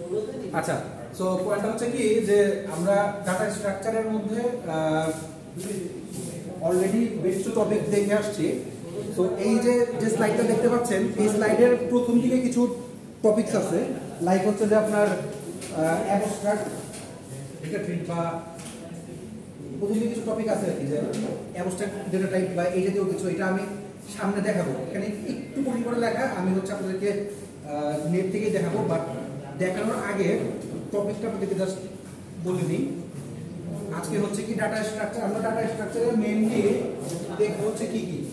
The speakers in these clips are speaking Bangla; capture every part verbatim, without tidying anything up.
আচ্ছা, সো পয়েন্টটা হচ্ছে কি যে আমরা ডাটা স্ট্রাকচারের মধ্যে অলরেডি বেশ কিছু টপিক দেখে আসছি। তো এই যে যে স্লাইডটা দেখতে পাচ্ছেন, এই স্লাইডের প্রথম দিকে কিছু টপিকস আছে, লাইক হচ্ছে যে আপনার অ্যাবস্ট্রাক্ট বা প্রথম দিকে কিছু টপিক আছে আর কি, যে অ্যাবস্ট্রাক্ট ডেটা টাইপ বা এই জাতীয় কিছু। এটা আমি সামনে দেখাবো, এখানে একটু কঠিন করে লেখা, আমি হচ্ছে আপনাদেরকে নেট থেকেই দেখাবো। বাট দেখানোর আগে টপিকটা আপনাদেরকে জাস্ট বলে দিই। আজকে হচ্ছে কি ডাটা স্ট্রাকচার। আমরা ডাটা স্ট্রাকচারের মেইনলি দেখবো হচ্ছে কি কি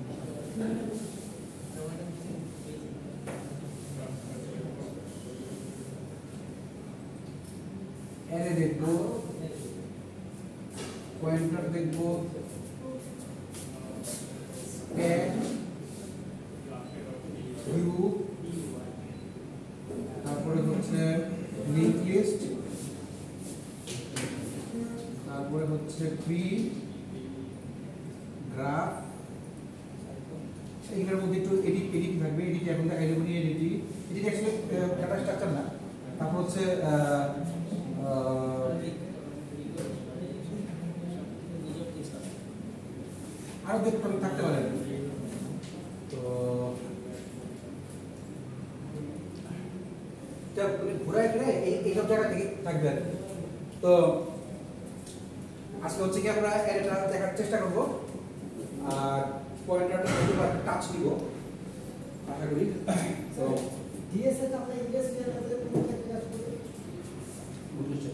অ্যারে দেখবো, পয়েন্টার দেখবো, ট্যাগ, ভিউ, তারপরে হচ্ছে লিংক লিস্ট, তারপরে হচ্ছে ট্রি, গ্রাফ। এইগুলোর মধ্যে একটু এডিট এডিট থাকবে। এডিট এখন দেখাইলে বলি edit edit actually data structure না। তারপর হচ্ছে আরো দুটো টপিক থাকতে পারে। তো ঘুরায় ফিরে এইসব জায়গা থেকে থাকবে আর কি। তো আজকে হচ্ছে কি আমরা এটা দেখার চেষ্টা করবো, আর পয়েন্টারটা একবার টাচ দিব আশা করি। তো ডিএসএ টা আমরা ইংলিশ নিয়ে আমাদের কোন ক্ষেত্রে কাজ করব বুঝছেন।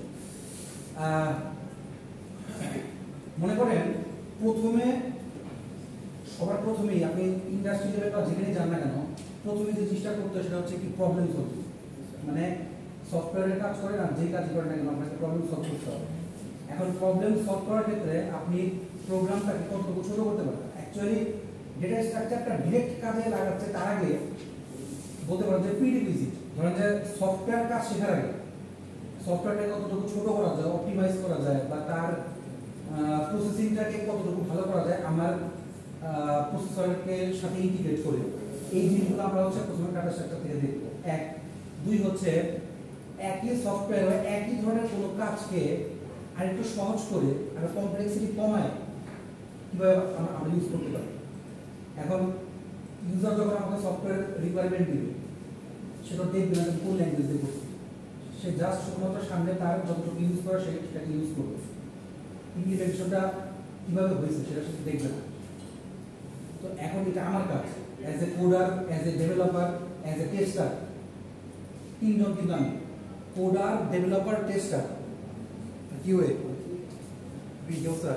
মনে করেন প্রথমে সবার প্রথমেই আপনি ইন্ডাস্ট্রি লেভেল বা যেখানে যান না কেন, প্রথমে যে চেষ্টা করতে সেটা হচ্ছে কি প্রবলেম সলভিং। মানে সফটওয়্যারের কাজ করেন আর যে কাজ করেন না কেন আপনাকে প্রবলেম সলভ করতে হবে। এখন প্রবলেম সলভ করার ক্ষেত্রে আপনি প্রোগ্রামটাকে কতটুকু ছোট করতে পারেন। অ্যাকচুয়ালি ডেটা স্ট্রাকচারটা ডিরেক্ট কাজে লাগাচ্ছে তার আগে বলতে পারেন যে প্রিরিকুইজিট, ধরেন যে সফটওয়্যার কাজ শেখার আগে সফটওয়্যারটাকে কতটুকু ছোট করা যায়, অপটিমাইজ করা যায়, বা তার প্রসেসিংটাকে কতটুকু ভালো করা যায় আমার প্রসেসরকে সাথে ইন্টিগ্রেট করে, এই জিনিসগুলো আমরা হচ্ছে প্রথমে ডাটা স্ট্রাকচার থেকে দেখবো। এক দুই হচ্ছে একই সফটওয়্যার বা একই ধরনের কোনো কাজকে আরেকটু সহজ করে আর কমপ্লেক্সিটি কমায় কিভাবে আমরা ইউজ করতে পারি। এখন ইউজার যখন আমাকে সফটওয়্যার রিকোয়ারমেন্ট দিবে, সেটা দেখবে না কোন ল্যাঙ্গুয়েজ দিয়ে করছে, সে জাস্ট শুধুমাত্র সামনে তার যতটুকু ইউজ করে সেটাকে ইউজ করবে। ইমপ্লিমেন্টেশনটা কিভাবে হয়েছে সেটা সে দেখবে না। তো এখন এটা আমার কাজ as a coder, as a developer, as a tester, তিনজন কিন্তু আমি coder, developer, tester, QA, video sir.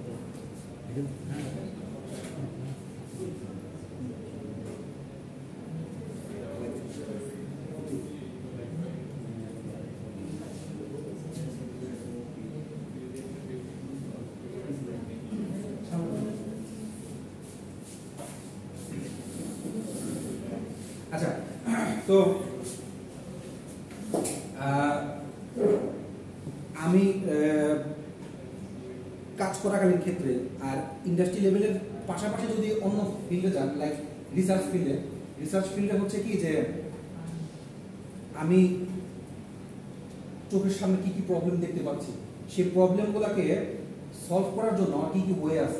আচ্ছা, তো আমি কাজ করাকালীন ক্ষেত্রে আর ইন্ডাস্ট্রি লেভেলের পাশাপাশি যদি অন্য ফিল্ডে যান, লাইক রিসার্চ ফিল্ডে, রিসার্চ ফিল্ডে হচ্ছে কি যে আমি চোখের সামনে কি কি প্রবলেম দেখতে পাচ্ছি, সেই প্রবলেমগুলোকে সলভ করার জন্য কি কি ওয়ে আছে।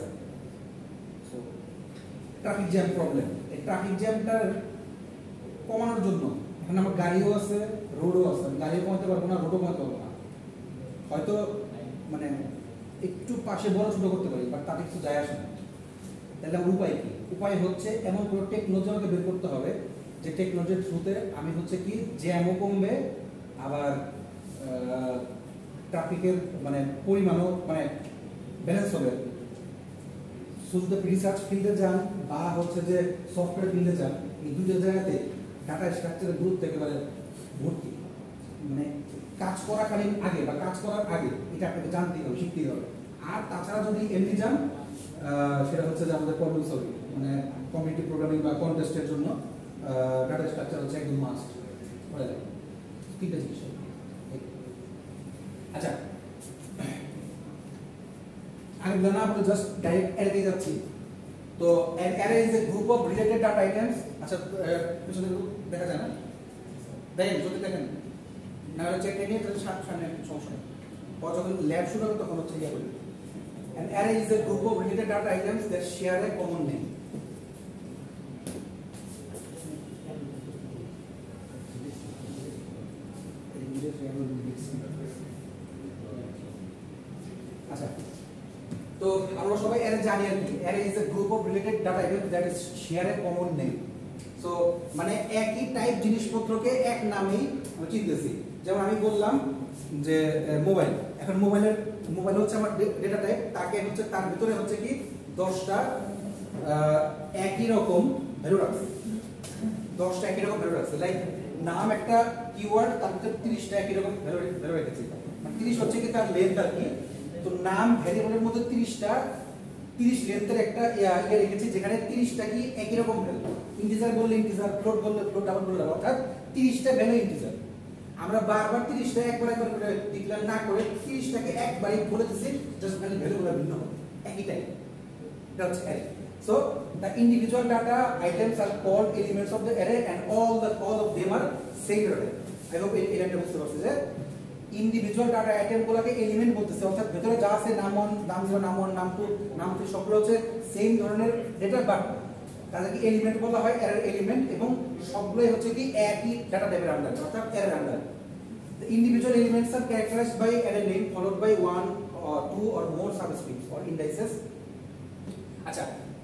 ট্রাফিক জ্যাম প্রবলেম, এই ট্রাফিক জ্যামটার কমানোর জন্য এখন আমার গাড়িও আছে, রোডও আছে। গাড়িও কমাতে পারবো না, রোডও কমাতে পারবো না, হয়তো মানে একটু পাশে বড় ছোট করতে পারি, বাট তাতে কিছু যায় আসে না। তাহলে আমার উপায় কি? উপায় হচ্ছে এমন কোনো টেকনোলজি আমাকে বের করতে হবে যে টেকনোলজির থ্রুতে আমি হচ্ছে কি জ্যামও কমবে, আবার ট্রাফিকের মানে পরিমাণও মানে ব্যালেন্স হবে। শুধু রিসার্চ ফিল্ডে যান বা হচ্ছে যে সফটওয়্যার ফিল্ডে যান, এই দুটো জায়গাতে ডাটা স্ট্রাকচারের গুরুত্ব একেবারে ভর্তি। মানে কাজ করাকালীন আগে বা কাজ করার আগে এটা আপনাকে জানতেই হবে, শিখতেই হবে। আর তাছাড়া যদি এমনি যান, সেটা হচ্ছে যে আমাদের প্রবলেম সলভিং, মানে কমিউনিটি প্রোগ্রামিং বা কন্টেস্টের জন্য ডাটা স্ট্রাকচার হচ্ছে একদম মাস্ট করে দেয়। তিনটা জিনিস। আচ্ছা, আমি না বলে জাস্ট ডাইরেক্ট অ্যারে যাচ্ছি। তো an array is a group of related data items। আচ্ছা, পিছনে দেখা যায় না? দেখেন, যদি দেখেন না হলে চেক নিয়ে তাহলে সাত সামনে সমস্যা নেই। পরে যখন ল্যাব শুরু হবে তখন হচ্ছে ইয়ে করবে। An array is a group of related data items that share a common name. আচ্ছা, তো আমরা সবাই অ্যারে জানি আর কি। Array is a group of related data items that is share a common name. So মানে একই টাইপ জিনিসপত্রকে এক নামেই আমরা চিনতেছি। যেমন আমি বললাম যে মোবাইল, এখন মোবাইলের মোবাইল হচ্ছে আমার ডেটা টাইপ, তাকে হচ্ছে তার ভিতরে হচ্ছে কি দশটা একই রকম ভ্যালু রাখছে, দশটা একই রকম ভ্যালু রাখছে। লাইক নাম একটা কিওয়ার্ড, তার ভিতরে তিরিশটা একই রকম ভ্যালু ভ্যালু রেখেছি। মানে তিরিশ হচ্ছে কি তার লেন্থ আর কি। তো নাম ভ্যারিয়েবলের মধ্যে তিরিশটা তিরিশ লেন্থের একটা ইয়ে রেখেছি, যেখানে তিরিশটা কি একই রকম ভ্যালু। ইন্টিজার বললে ইন্টিজার, ফ্লোট বললে ফ্লোট, ডাবল বললে ডাবল, অর্থাৎ তিরিশটা ভ্যালু ইন্টিজার। আমরা বারবার তিরিশটা একবার একবার করে ডিক্লেয়ার না করে তিরিশটাকে একবারই বলে দিচ্ছি, জাস্ট খালি ভ্যালুগুলো ভিন্ন হবে, একই টাইপ। এটা হচ্ছে array. So the individual data items are called elements of the array and all the all of them are same array. I hope এই লাইনটা বুঝতে পারছেন যে ইন্ডিভিজুয়াল ডাটা আইটেম গুলোকে এলিমেন্ট বলতেছে, অর্থাৎ ভিতরে যা আছে নাম ওয়ান, নাম জিরো, নাম ওয়ান, নাম টু, নাম থ্রি সবগুলো হচ্ছে সেম ধরনের ডেটা, বাট তাদেরকে এলিমেন্ট বলা হয়, অ্যারে এলিমেন্ট, এবং সবগুলোই হচ্ছে কি একই ডাটা টাইপের আন্ডার, অর্থাৎ array under. The individual elements are characterized by array name followed by one or two or more subscripts or indices. আচ্ছা,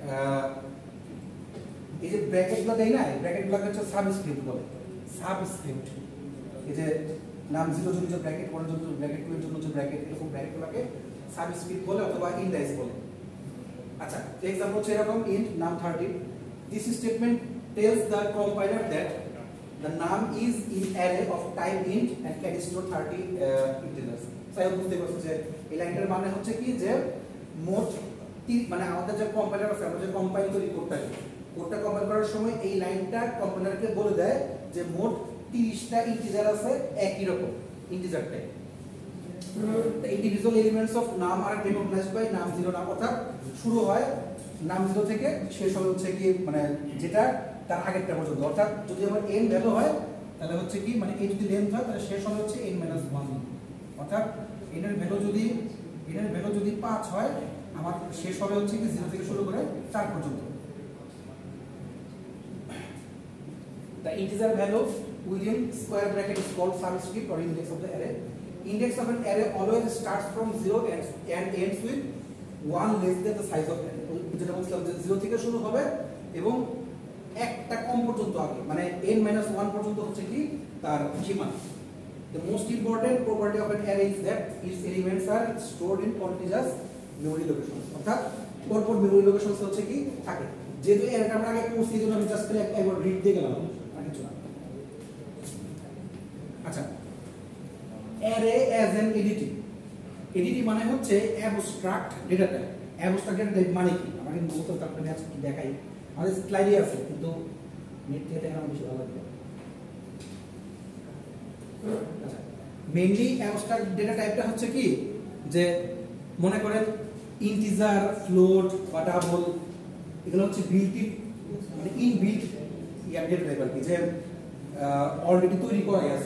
এই যে ব্র্যাকেটগুলো দেই না, এই ব্র্যাকেটগুলোকে হচ্ছে সাবস্ক্রিপ্ট বলে। সাবস্ক্রিপ্ট, এই যে নাম জিরো জন্য যে ব্র্যাকেট, ওয়ান জন্য ব্র্যাকেট, টু এর জন্য যে ব্র্যাকেট, এরকম ব্র্যাকেটগুলোকে সাবস্ক্রিপ্ট বলে অথবা ইন্ডেক্স বলে। আচ্ছা, এক্সাম্পল হচ্ছে এরকম, int num thirty. This statement tells the compiler that the name is in array of type int and can store thirty uh, integers. তাই বুঝতে পারছো যে এই লাইনটার মানে হচ্ছে কি যে মোট মানে আমাদের যে কম্পাইলার আছে, আমরা যে কম্পাইল করি কোডটা, কোডটা কম্পাইল করার সময় এই লাইনটা কম্পাইলারকে বলে দেয় যে মোট তিরিশটা ইন্টিজার আছে একই রকম integer type. The individual elements of name are recognized by name zero নাম, অর্থাৎ শুরু হয় নাম জিরো থেকে শেষ হবে হচ্ছে কি মানে যেটা তার আগেরটা পর্যন্ত। অর্থাৎ যদি আমার n ভ্যালু হয় তাহলে হচ্ছে কি মানে a যদি লেন্থ হয় তাহলে শেষ হবে হচ্ছে n মাইনাস ওয়ান। অর্থাৎ n এর ভ্যালু যদি n এর ভ্যালু যদি পাঁচ হয়, আমার শেষ হবে হচ্ছে কি জিরো থেকে শুরু করে চার পর্যন্ত। The integer value within square bracket is called subscript or index of the array. Index of an array always starts from zero and, and ends with one less than the size of array. যেটা বলছিলাম যে জিরো থেকে শুরু হবে এবং একটা কম পর্যন্ত আগে, মানে n minus one পর্যন্ত হচ্ছে কি তার সীমানা। The most important property of an array is that its elements are stored in contiguous memory locations. অর্থাৎ পরপর মেমরি লোকেশনস হচ্ছে কি থাকে। যেহেতু অ্যারেটা আমরা আগে পড়ছি, এজন্য আমি জাস্ট একবার রিড দিয়ে গেলাম, আর কিছু না। আচ্ছা, array as an ADT. ADT মানে হচ্ছে abstract data type. Abstract data type মানে কি আমাকে বলতে হবে, আপনাদের আজকে দেখাই। আমাদের স্লাইডে আছে কিন্তু নেট থেকে দেখানো বেশি ভালো লাগবে। আচ্ছা, মেইনলি অ্যাবস্ট্রাক্ট ডেটা টাইপটা হচ্ছে কি যে মনে করেন ইন্টিজার, ফ্লোট বা ডাবল, এগুলো হচ্ছে বিল্ট ইন মানে ইনবিল্ট ইয়ার ডেটা টাইপ আর কি, যে অলরেডি তৈরি করা আছে।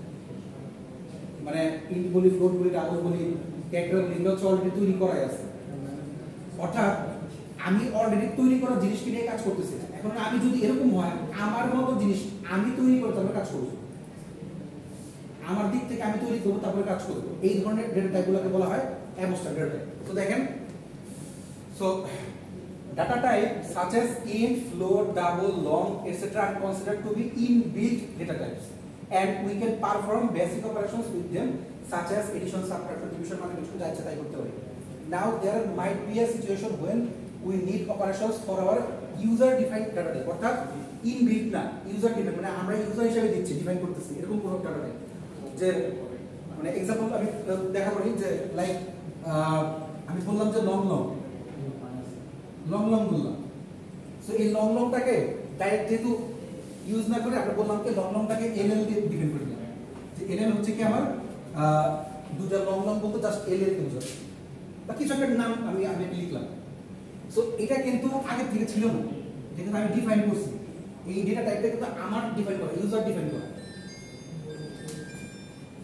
মানে ইন্ট বলি, ফ্লোট বলি, ডাবল বলি, ক্যারেক্টার বলি, এগুলো হচ্ছে অলরেডি তৈরি করা আছে। অর্থাৎ আমি অলরেডি তৈরি করা জিনিসকে নিয়ে কাজ করতেছি। এখন আমি যদি এরকম হয়, আমার মতো জিনিস আমি তৈরি করে তারপরে কাজ করব, আমার দিক থেকে আমি তৈরি করবো তারপরে কাজ করবো, এই ধরনের ডেটা টাইপগুলোকে বলা হয় অ্যাবস্ট্রাক্ট ডেটা টাইপ। তো দেখেন, so data type such as int, float, double, long, et cetera are considered to be inbuilt data types, and we can perform basic operations with them such as addition, subtraction, division, multiplication, যা ইচ্ছা তাই করতে পারি। Now there might be a situation when we need operations for our user defined data type, অর্থাৎ ইনবিল্ট না, ইউজার ডিফাইন্ড, মানে আমরা ইউজার হিসেবে দিচ্ছি, ডিফাইন করতেছি এরকম কোন ডাটা টাইপ। যে মানে एग्जांपल আমি দেখা করি যে লাইক আমি বললাম যে লং লং লং লং বললাম। সো এই লং লংটাকে ডাইরেক্ট যেহেতু ইউজ না করে আমরা বললাম যে লং লংটাকে এলএল দিয়ে ডিফাইন করে দিলাম, যে এলএল হচ্ছে কি আমার দুটা লং লং বলতে জাস্ট এলএল কে বোঝায় বা কিছু একটা নাম আমি আমি লিখলাম। সো এটা কিন্তু আগে থেকে ছিল না, যেটা আমি ডিফাইন করছি। এই ডেটা টাইপটা কিন্তু আমার ডিফাইন করা, ইউজার ডিফাইন করা।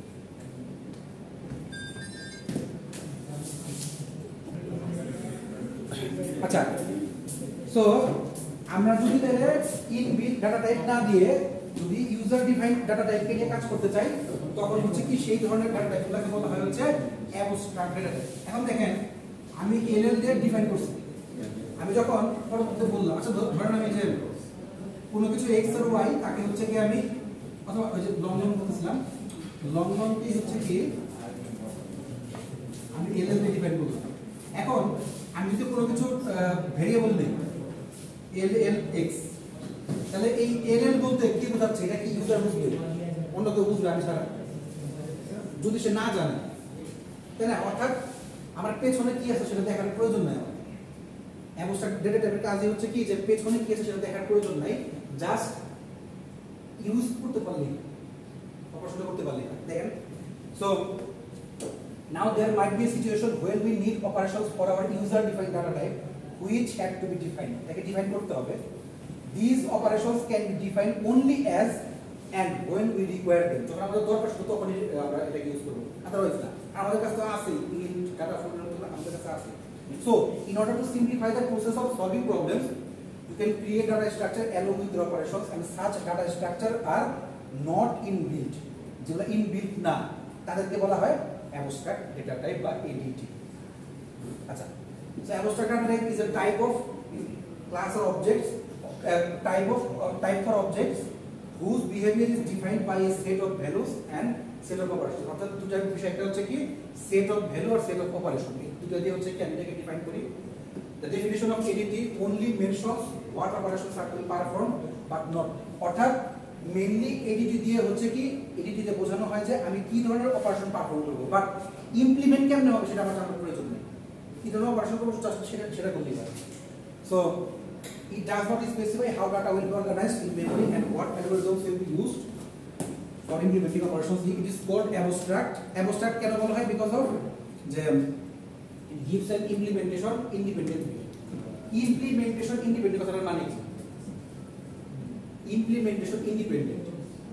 আচ্ছা, সো আমরা যদি তাহলে ইনবিল্ট ডাটা টাইপ না দিয়ে যদি ইউজার ডিফাইন্ড ডাটা টাইপকে নিয়ে কাজ করতে চাই, তখন হচ্ছে কি সেই ধরনের ডাটা টাইপগুলোকে বলা হয় হচ্ছে অ্যাবস্ট্রাক্ট ডাটা টাইপ। এখন দেখেন আমি এলএল দিয়ে ডিফাইন করছি, আমি যখন পরবর্তীতে বললাম, আচ্ছা ধরেন আমি যে কোনো কিছু এক্স আর ওয়াই তাকে হচ্ছে কি আমি, অথবা ওই যে লং লং বলছিলাম, লং লংটি হচ্ছে কি আমি এলএল দিয়ে ডিফাইন করলাম। এখন আমি যদি কোনো কিছু ভেরিয়েবল দিই এল এল এক্স, তাহলে এই এল এল বলতে কি বোঝাচ্ছে? এটা কি ইউজার বুঝবে, অন্য কেউ বুঝবে আমি ছাড়া, যদি সে না জানে, তাই না? অর্থাৎ আমার পেছনে কি আছে সেটা দেখার প্রয়োজন নাই। অ্যাবস্ট্রাক্ট ডেটা টাইপের কাজই হচ্ছে কি যে পেছনে কি আছে সেটা দেখার প্রয়োজন নাই, জাস্ট ইউজ করতে পারলেই, অপারেশন করতে পারলেই। দেখেন, so now there might be a situation where we need operations for our user defined data type which have to be defined. এটাকে ডিফাইন করতে হবে। These operations can be defined only as and when we require them. যখন আমাদের দরকার শুধু তখনই আমরা এটাকে ইউজ করব, আদারওয়াইজ না। আমাদের কাছে তো আছে ইন্ট ডাটা ফ্লো আমাদের কাছে আছে। So in order to simplify the process of solving problems, you can create data structure along with the operations, and such data structure are not inbuilt. যেগুলো inbuilt না তাদেরকে বলা হয় abstract data type বা A D T. আচ্ছা, so abstract data type is a type of class or objects, a type of uh, type for objects whose behavior is defined by a set of values and set of operations. অর্থাৎ দুটো বিষয়টা হচ্ছে কি set of value R set of operation, এই দুটো দিয়ে হচ্ছে কি আমি এটাকে ডিফাইন করি। The definition of A D T only mentions what operations are to be performed but not, অর্থাৎ মেইনলি এডিটি দিয়ে হচ্ছে কি এডিটি দিয়ে বোঝানো হয় যে আমি কি ধরনের অপারেশন পারফর্ম করব, বাট ইমপ্লিমেন্ট কেমনে হবে সেটা আমার জানার প্রয়োজন নেই। কি ধরনের অপারেশন করব সেটা সেটা করলেই হয়। So it does not specify how data will be organized in memory and what algorithms will be used for implementing operations. It is called abstract. Abstract কেন বলা হয়? Because of যে it gives an implementation independently. Implementation independent কথাটার মানে কি? Implementation independent,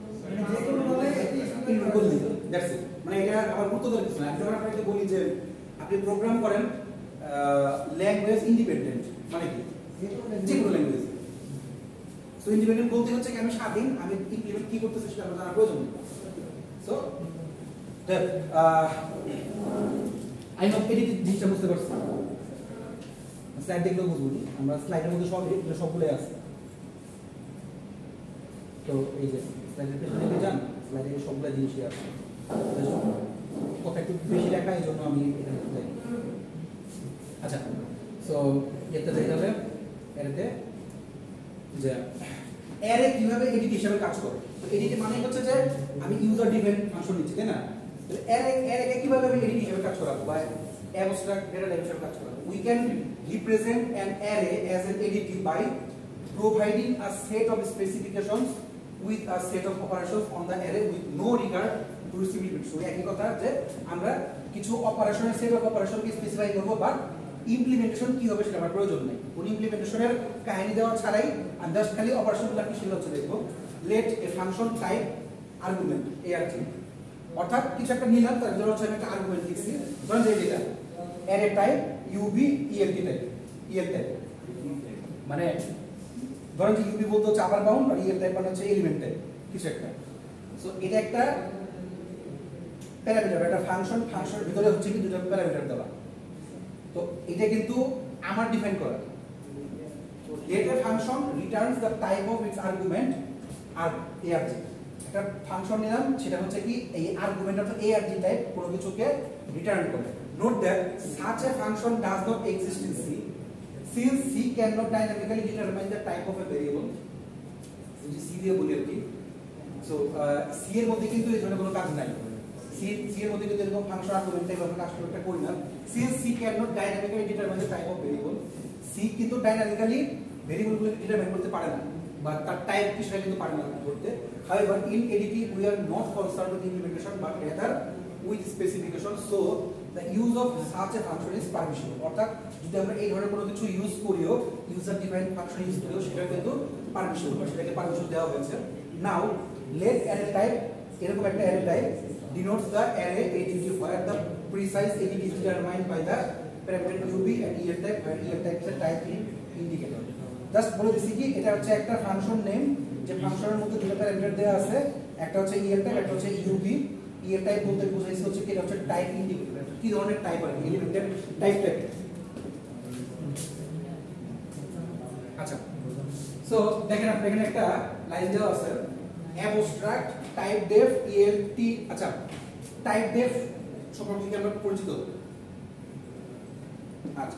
that's it. মানে এটা আমার গুরুত্ব দেওয়ার কিছু না। আমি যখন আপনাকে বলি যে আপনি প্রোগ্রাম করেন ল্যাঙ্গুয়েজ ইন্ডিপেন্ডেন্ট, মানে কি যে কোনো ল্যাঙ্গুয়েজ। সো ইন্ডিপেন্ডেন্ট বলতে হচ্ছে কি আমি স্বাধীন, আমি ইমপ্লিমেন্ট কি করতেছি সেটা আমার জানার প্রয়োজন নেই। সো আই হোপ এডিট জিনিসটা বুঝতে পারছি। স্লাইড দেখলেও বুঝবো, আমরা স্লাইডের মধ্যে সব সবগুলোই আছে। তো এই যে স্লাইডের পেছনে দিকে যান, স্লাইডে সবগুলো জিনিসই আছে। কথা একটু বেশি লেখা, এই জন্য আমি এখানে যাই। আচ্ছা, সো এতে যাইতে হবে এটাতে যে অ্যারে কিভাবে এডিট হিসাবে কাজ করে। তো এডিট মানে হচ্ছে যে আমি ইউজার ডিফাইন্ড ফাংশন নিচ্ছি, তাই না? তো অ্যারে অ্যারেকে কিভাবে আমি এডিট হিসাবে কাজ করাবো বা অ্যাবস্ট্রাক্ট ডেটা টাইপ হিসাবে কাজ করাবো? We can represent an array as an ADT by providing a set of specifications with a set of operations on the array with no regard to similitude. So একই কথা যে আমরা কিছু অপারেশনের সেট অফ অপারেশনকে স্পেসিফাই করব, বাট ইমপ্লিমেন্টেশন কি হবে সেটা আমার প্রয়োজন নেই। কোন ইমপ্লিমেন্টেশনের কাহিনী দেওয়া ছাড়াই আমি জাস্ট খালি অপারেশনগুলো কি সেটা হচ্ছে দেখবো। Let a function type argument arg, অর্থাৎ কিছু একটা নিলাম, তার জন্য হচ্ছে আমি একটা আর্গুমেন্ট লিখছি। ধরেন যে এটা array type UB ELT type, EL type মানে ধরেন যে ইউবি বলতে হচ্ছে আপার বাউন্ড আর ইএল টাইপ মানে হচ্ছে এলিমেন্ট টাইপ কিছু একটা। সো এটা একটা প্যারামিটার, একটা ফাংশন, ফাংশনের ভিতরে হচ্ছে কি দুটো প্যারামিটার দেওয়া। তো এটা কিন্তু আমার ডিফাইন করা। let a function returns the type of its argument আর arg, একটা ফাংশন নিলাম, সেটা হচ্ছে কি এই আর্গুমেন্ট অফ arg টাইপ কোনো কিছুকে রিটার্ন করে। Note that such a function does not exist in C since C cannot dynamically determine the type of a variable. যদি C দিয়ে বলি আর কি, সো C এর মধ্যে কিন্তু এই ধরনের কোনো কাজ নাই। C C এর মধ্যে কিন্তু এরকম ফাংশন আর্গুমেন্ট টাইপ আমরা কাজ করতে করি না। since C cannot dynamically determine the type of variable, C কিন্তু ডাইনামিক্যালি ভেরিয়েবলগুলো ডিটারমাইন করতে পারে না, বা তার টাইপ কি সেটা কিন্তু পারে না করতে। However, in A D T we are not concerned with implementation but rather with specification, so the use of such a function is permissible. অর্থাৎ যদি আমরা এই ধরনের কোনো কিছু ইউজ করিও, ইউজার ডিফাইন্ড ফাংশন ইউজ করিও, সেটা কিন্তু পারমিশন, সেটাকে পারমিশন দেওয়া হয়েছে। নাও let array type, এরকম একটা array type denotes the array A D T where the precise A D T is determined by the parameter UB and EL type আর El type is type in indicator just বলে দিছি কি এটা হচ্ছে একটা ফাংশন নেম যে ফাংশনের মধ্যে দুটো প্যারামিটার দেওয়া আছে একটা হচ্ছে ইএল টাইপ একটা হচ্ছে ইউবি ইএল টাইপ বলতে বোঝাইছে হচ্ছে কি এটা হচ্ছে টাইপ ইন্ডিকেটর কি ধরনের টাইপ আর এলিমেন্টের টাইপ টাইপ আচ্ছা সো দেখেন আপনি এখানে একটা লাইন দেওয়া আছে অ্যাবস্ট্রাক্ট টাইপ ডেফ ইএলটি আচ্ছা টাইপ ডেফ সম্পর্কে কি আমরা পরিচিত আচ্ছা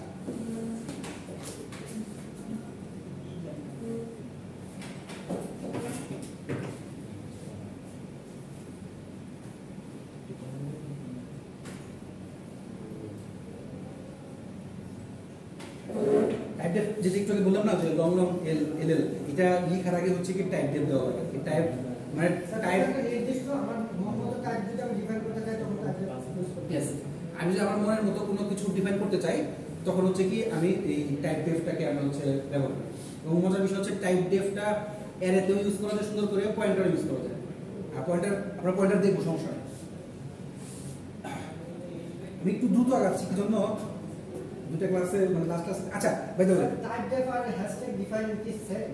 টাইপ ডেফ যেটা একটু আগে বললাম না যে লং লং এল এল এল এটা লেখার আগে হচ্ছে কি টাইপ ডেফ দেওয়া লাগে টাইপ মানে টাইপ নির্দিষ্ট আমার মতো টাইপ যদি আমি ডিফাইন করতে চাই তখন টাইপ ইউজ করব यस আমি যদি আমার মনের মতো কোনো কিছু ডিফাইন করতে চাই তখন হচ্ছে কি আমি এই টাইপ ডেফটাকে আমি হচ্ছে ব্যবহার করি এবং মজার বিষয় হচ্ছে টাইপ ডেফটা অ্যারেতেও ইউজ করা যায় সুন্দর করে পয়েন্টার ইউজ করা যায় আর পয়েন্টার আমরা পয়েন্টার দেখব সমস্যা নেই আমি একটু দ্রুত আগাচ্ছি কি জন্য দুটো ক্লাসে মানে লাস্ট ক্লাস আচ্ছা by the way type def আর হ্যাশট্যাগ ডিফাইন কি সেম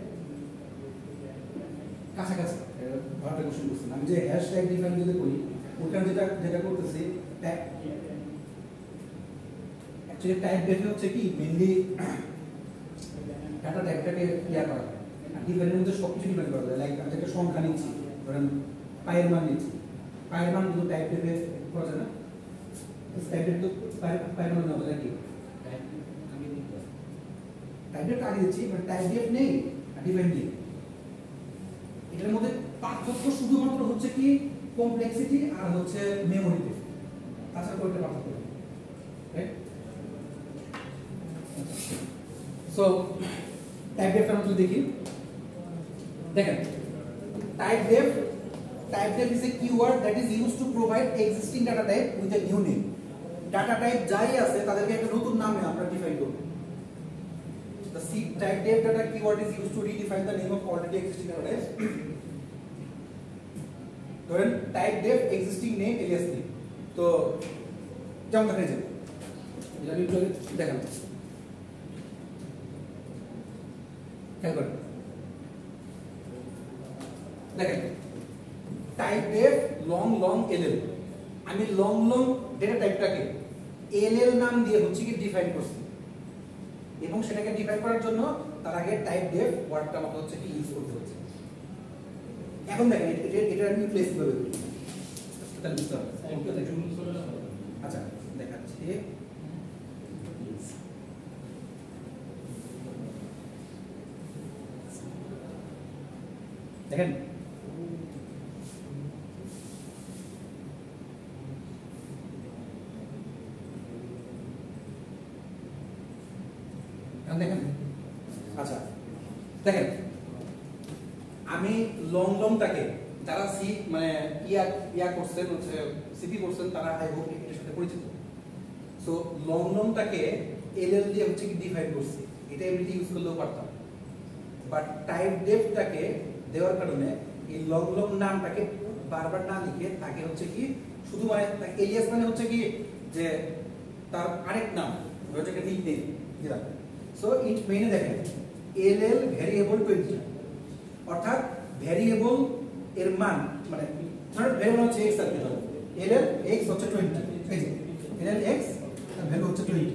কাছাকাছি ভালো কোশ্চেন করছেন আমি যে হ্যাশট্যাগ ডিফাইন যদি করি ওখানে যেটা যেটা করতেছি ট্যাগ অ্যাকচুয়ালি টাইপ ডেফে হচ্ছে কি মেইনলি ডাটা টাইপটাকে ক্লিয়ার করা হয় আর ডিফাইনের মধ্যে সব কিছু ডিফাইন করা যায় লাইক আমি একটা সংখ্যা নিচ্ছি ধরেন পায়ের মান নিচ্ছি পায়ের মান কিন্তু টাইপ ডেফে করা যায় না টাইপ ডেফ তো পায়ের পায়ের মান নেওয়া যায় কি টাইপ ডেফ আগে দিচ্ছি বাট টাইপ ডেফ নেই আর ডিফাইন নেই এটার মধ্যে পার্থক্য শুধুমাত্র হচ্ছে কি কমপ্লেক্সিটি আর হচ্ছে মেমোরিতে তাছাড়া কোনো একটা পার্থক্য নেই রাইট সো টাইপ ডেফ আমরা দেখি দেখেন type def type def is a keyword that is used to provide existing data type with a new name data type যাই আছে তাদেরকে একটা নতুন নামে আমরা ডিফাইন করব The C type def data keyword is used to redefine the name of already existing data types. ধরেন type def existing name alias name তো যেমন দেখা যায় এটা আমি একটু দেখান খেয়াল করেন দেখেন type def long long LL আমি লং লং ডেটা টাইপটাকে এলএল নাম দিয়ে হচ্ছে কি ডিফাইন করছি এবং সেটাকে ডিফাইন করার জন্য তার আগে টাইপ ডেফ ওয়ার্ডটা আমাকে হচ্ছে কি ইউজ করতে হচ্ছে এখন দেখেন এটা এটা আমি প্লেস কিভাবে করি এটা বুঝতে হবে আচ্ছা দেখাচ্ছি দেখেন দেখেন আচ্ছা দেখেন আমি লং লংটাকে যারা সি মানে ইয়া ইয়া করছেন হচ্ছে সিপি করছেন তারা আই হোপ এর সাথে পরিচিত সো লং লংটাকে এলএল দিয়ে হচ্ছে কি ডিফাইন করছি এটা এমনিতে ইউজ করলেও পারতাম বাট টাইপ ডেফটাকে দেওয়ার কারণে এই লং লং নামটাকে বারবার না লিখে তাকে হচ্ছে কি শুধু মানে এলিয়াস মানে হচ্ছে কি যে তার আরেক নাম ওটাকে ঠিক নেই দিলাম সো ইট মেনে দেখেন এলএল ভ্যারিয়েবল টোয়েন্টি অর্থাৎ ভ্যারিয়েবল এর মান মানে ধরেন ভ্যারিয়েবল হচ্ছে x আর কি ধরো এলএল x হচ্ছে টোয়েন্টি এই যে এলএল x আর ভ্যালু হচ্ছে টোয়েন্টি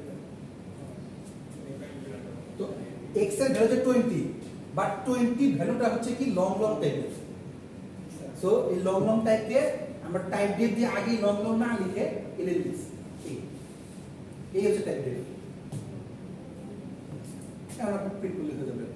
তো x এর ভ্যালু হচ্ছে টোয়েন্টি বাট টোয়েন্টি ভ্যালুটা হচ্ছে কি লং লং টাইপের সো এই লং লং টাইপকে আমরা টাইপ ডেফ দিয়ে আগে লং লং না লিখে এলএল লিখছি এই হচ্ছে টাইপ ডেফ আমরা প্রিন্ট করলে হয়ে যাবে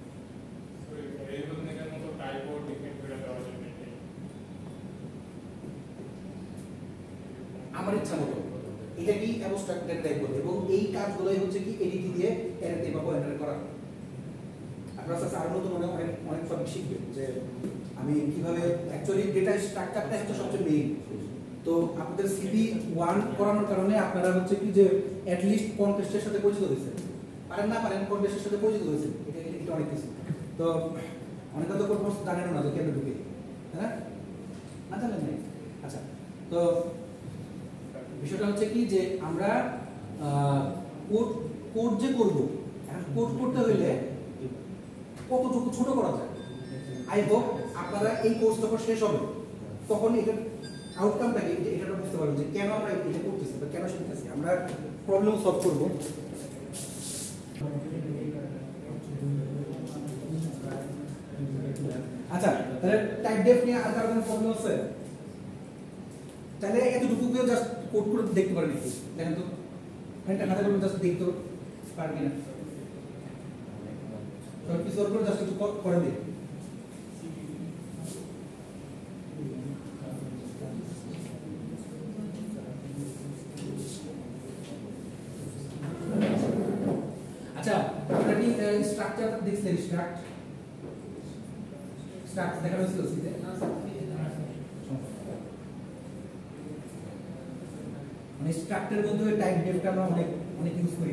আমার ইচ্ছা মতো এটা কি অ্যাবস্ট্রাক্ট ডেটা টাইপ বলে এবং এই কাজগুলোই হচ্ছে কি এডিটি দিয়ে অ্যারে বা পয়েন্টারে করা আপনারা সাথে আর নতুন অনেক অনেক অনেক সব শিখবেন যে আমি কিভাবে অ্যাকচুয়ালি ডেটা স্ট্রাকচারটা হচ্ছে সবচেয়ে মেইন তো আপনাদের সিভি ওয়ান করানোর কারণে আপনারা হচ্ছে কি যে অ্যাট লিস্ট কনটেস্টের সাথে পরিচিত হয়েছে পারেন না পারেন কনটেস্টের সাথে পরিচিত হয়েছে এটা এটা অনেক কিছু তো অনেকে তো কোর্স জানেন না যে কেন ঢুকে হ্যাঁ না জানেন না আচ্ছা তো বিষয়টা হচ্ছে কি যে আমরা কোড কোড যে করব কোড করতে হইলে কতটুকু ছোট করা যায়। আই হোপ আপনারা এই কোর্স যখন শেষ হবে তখন এটা আউটকামটাকে এটা বুঝতে পারবেন যে কেন আমরা এটা করতেছি বা কেন শিখতেছি। আমরা প্রবলেম সলভ করব। আচ্ছা, তাহলে টাইপ ডেফ নিয়ে আর কারো কোনো প্রবলেম আছে? তাহলে এতটুকু কেউ জাস্ট কোড করে দেখতে পারেন একটু, দেখেন তো এটা খাতা করে জাস্ট দেখতে পারবি না, সব কিছু করে জাস্ট একটু করে দিই। আচ্ছা, আমরা কি স্ট্রাকচার দেখছেন? স্ট্রাকচার স্ট্রাকচার দেখা হয়েছিল সিতে? মানে স্ট্রাকচারের মধ্যে টাইপ ডেফটা আমরা অনেক অনেক ইউজ করি।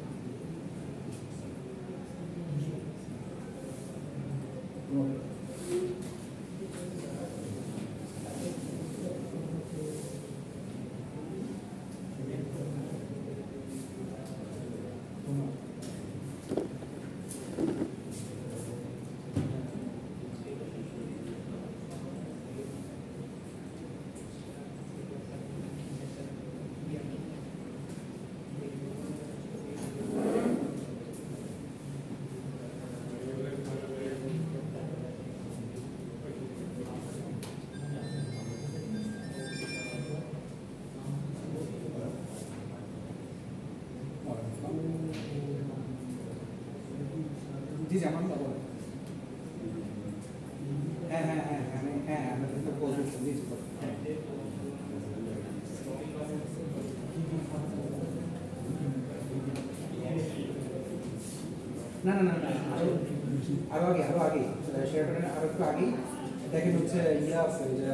জি যেমন হ্যাঁ হ্যাঁ হ্যাঁ হ্যাঁ হ্যাঁ আমরা কিন্তু বলছি জি না না না না আরো আরো আগে আরো আগে শেয়ার আরো একটু আগেই দেখেন হচ্ছে ইয়া আছে যে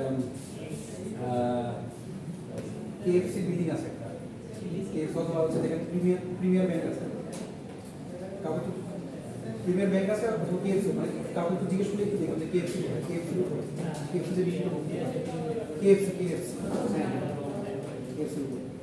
কেএফসি বিল্ডিং আছে একটা কেএফসি অথবা হচ্ছে দেখেন প্রিমিয়ার প্রিমিয়ার ব্যাংক আছে কাউকে প্রিমিয়ার ব্যাংক আছে আর কেএফসি মানে কাউকে একটু জিজ্ঞেস করে দেখুন যে কেএফসি কেএফসি কেএফসি যে বিল্ডিং কেএফসি কেএফসি হ্যাঁ কেএফসি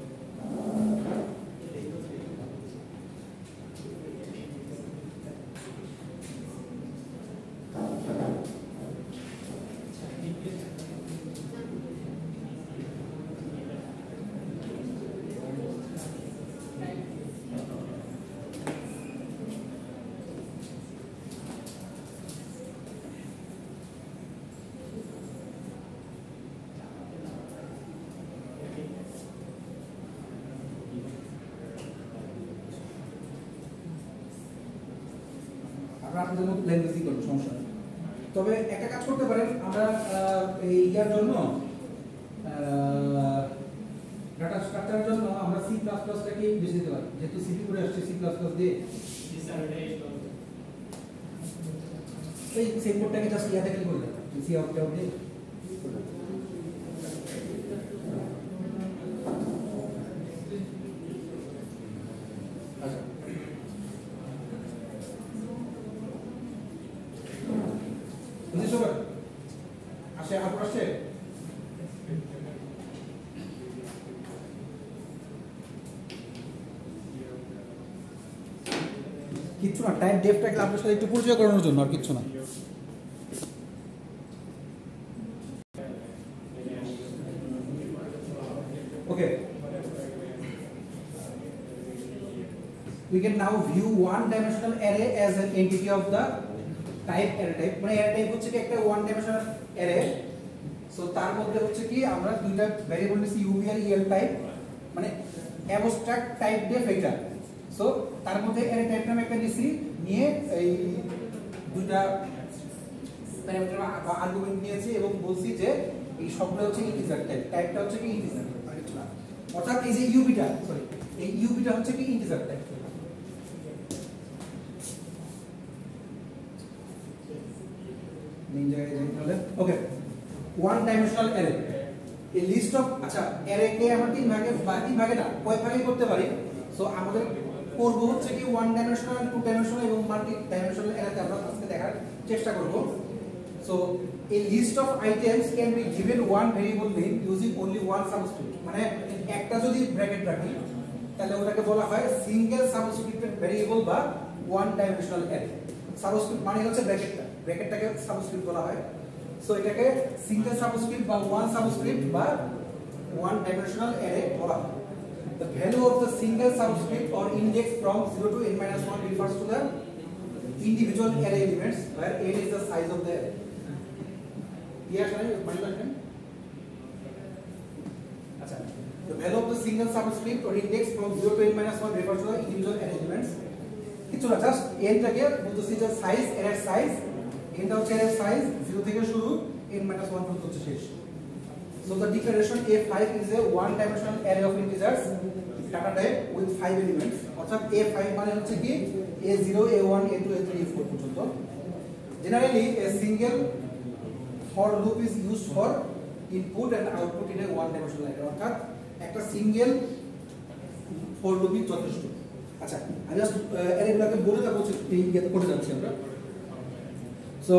আপনাদের মতো ল্যাঙ্গুয়েজই করবো, সমস্যা নেই। তবে একটা কাজ করতে পারেন, আমরা এই ইয়ার জন্য ডাটা স্ট্রাকচারের জন্য আমরা সি প্লাস প্লাসটাকে বেছে দিতে পারি, যেহেতু সিপি করে আসছে সি প্লাস প্লাস দিয়ে এই সেম কোডটাকে জাস্ট ইয়া দেখে করে দেন সি আউট আউট দিয়ে আসে আপনার আসে কিচ্ছু না, টাইপ ডেফটাকে আপনার সাথে একটু পরিচয় করানোর জন্য, আর কিচ্ছু না। ওকে, we can now view one dimensional array as an entity of the type array type, মানে array type হচ্ছে কি একটা one dimensional array। সো তার মধ্যে হচ্ছে কি আমরা দুইটা ভেরিয়েবল নিছি ইউ আর ইএল টাইপ, মানে অ্যাবস্ট্রাক্ট টাইপ ডেফ এটা। সো তার মধ্যে array টাইপ নামে একটা নিছি, নিয়ে এই দুইটা প্যারামিটার বা আর্গুমেন্ট নিয়েছি এবং বলছি যে এই সবগুলো হচ্ছে ইন্টিজার টাইপ, টাইপটা হচ্ছে কি ইন্টিজার, আর কিছু না। অর্থাৎ এই যে ইউবিটা, সরি এই ইউবিটা হচ্ছে কি integer type. Okay, one dimensional array, এই লিস্ট অফ, আচ্ছা অ্যারে কে আমরা তিন ভাগে বা তিন ভাগে না কয় ভাগে করতে পারি। সো আমাদের করব হচ্ছে কি ওয়ান ডাইমেনশনাল, টু ডাইমেনশনাল এবং মাল্টি ডাইমেনশনাল অ্যারেতে আমরা আজকে দেখার চেষ্টা করব। সো এই list of items can be given one variable name using only one subscript, মানে একটা যদি ব্র্যাকেট রাখি তাহলে ওটাকে বলা হয় সিঙ্গেল সাবস্ক্রিপ্টেড ভেরিয়েবল বা ওয়ান ডাইমেনশনাল অ্যারে। সাবস্ক্রিপ্ট মানে হচ্ছে ব্র্যাকেটটা, ব্র্যাকেটটাকে সাবস্ক্রিপ্ট বলা হয়। সো এটাকে সিঙ্গেল সাবস্ক্রিপ্ট বা ওয়ান সাবস্ক্রিপ্ট বা ওয়ান ডাইমেনশনাল অ্যারে বলা হয়। The value of the single subscript or index from zero to n minus one refers to the individual array elements where n is the size of the array. Yes, right? Mind understand? Acha. The value of the single subscript or index from zero to n minus one refers to the individual array elements. কিছু না, জাস্ট n টাকে বলতেছি যে সাইজ, array size, n টা হচ্ছে array size zero থেকে শুরু n minus one পর্যন্ত হচ্ছে শেষ। So the declaration A five is a one dimensional array of integers data type with five elements. অর্থাৎ A five মানে হচ্ছে কি A zero, A one, A two, A three, A four পর্যন্ত। Generally a single for loop is used for input and output in a one dimensional array. অর্থাৎ একটা সিঙ্গেল for loop ই যথেষ্ট। আচ্ছা, আমি জাস্ট অ্যারেগুলোকে বলে দেবো, এই ইয়েতে করে যাচ্ছি আমরা। সো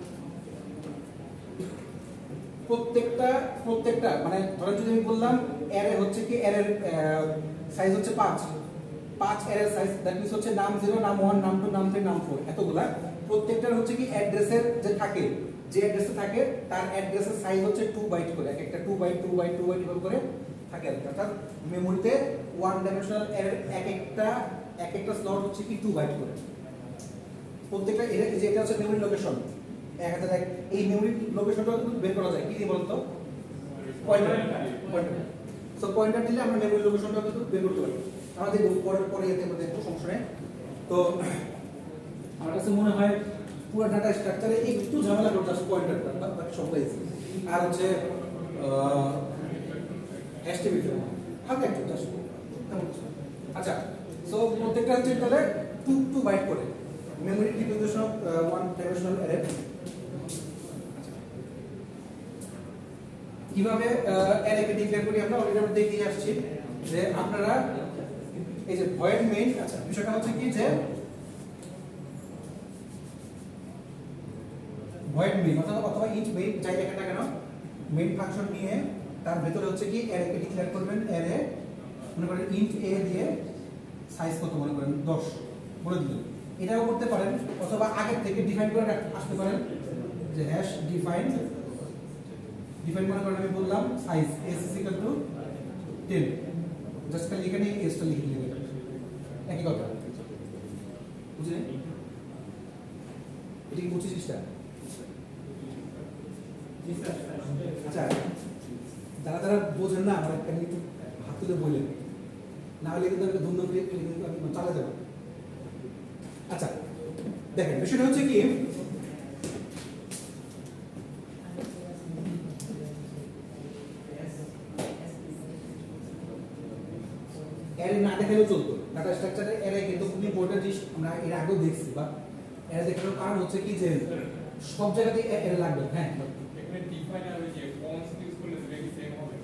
প্রত্যেকটা প্রত্যেকটা মানে ধরেন যদি আমি বললাম অ্যারে হচ্ছে কি অ্যারের সাইজ হচ্ছে পাঁচ, পাঁচ অ্যারের সাইজ, দ্যাট মিন্স হচ্ছে নাম জিরো, নাম ওয়ান, নাম টু, নাম থ্রি, নাম ফোর, এতগুলা। প্রত্যেকটার হচ্ছে কি অ্যাড্রেসের যে থাকে, যে অ্যাড্রেসে থাকে তার অ্যাড্রেসের সাইজ হচ্ছে টু বাইট করে, এক একটা two byte two byte two byte এভাবে করে থাকে। অর্থাৎ মেমোরিতে ওয়ান ডাইমেনশনাল অ্যারের এক একটা এক একটা স্লট হচ্ছে কি টু বাইট করে। প্রত্যেকটা এর যে এটা হচ্ছে মেমোরি লোকেশন, এক হাজার এক, এই মেমোরি লোকেশনটা কিন্তু বের করা যায় কি দিয়ে বলতো? পয়েন্টার। পয়েন্টার। সো পয়েন্টার দিলে আমরা মেমোরি লোকেশনটা কিন্তু বের করতে পারি। আমাদের পরের পরে এতে আমরা দেখব, সমস্যা নেই। তো আমার কাছে মনে হয় পুরো ডাটা স্ট্রাকচারে একটু ঝামেলা করতে আসে পয়েন্টারটা, বাকি সবটাই ইজি। আর হচ্ছে এসটিবিটা হালকা একটু চাষ করতে। আচ্ছা, সো প্রত্যেকটা হচ্ছে তাহলে টু টু বাইট করে memory representation of one dimensional array. কিভাবে অ্যারেকে ডিক্লেয়ার করি আমরা অলরেডি আমরা দেখিয়ে আসছি যে আপনারা এই যে ভয়েড মেইন। আচ্ছা, বিষয়টা হচ্ছে কি যে ভয়েড মেইন অথবা অথবা ইন্ট মেইন যাই লেখা না কেন, মেইন ফাংশন নিয়ে তার ভেতরে হচ্ছে কি অ্যারেকে ডিক্লেয়ার করবেন। অ্যারে মনে করেন ইন্ট এ দিয়ে সাইজ কত মনে করেন দশ বলে দিলেন, এটাও করতে পারেন। অথবা আগের থেকে ডিফাইন করে আসতে পারেন যে হ্যাশ ডিফাইন ডিফাইন মনে করেন আমি বললাম size s is equal to ten, just খালি এখানে s টা লিখে দিবেন, একই কথা। বুঝলেন? এটা কি পঁচিশটা? আচ্ছা, যারা যারা বোঝেন না আমার একটা একটু হাত তুলে বললেন, না হলে কিন্তু আমি ধুমধাম করে কিন্তু আমি চালা যাবো। আচ্ছা, দেখেন বিষয়টা হচ্ছে কি অ্যারে না দেখালেও চলতো। ডাটা স্ট্রাকচারে অ্যারে কিন্তু খুব ইম্পর্টেন্ট জিনিস, আমরা এর আগেও দেখছি। বা অ্যারে দেখানোর কারণ হচ্ছে কি যে সব জায়গাতে অ্যারে লাগবে। হ্যাঁ, এখানে ডিফাইন আর ওই যে কনস্ট ইউজ করলে সেটা কি সেম হবে?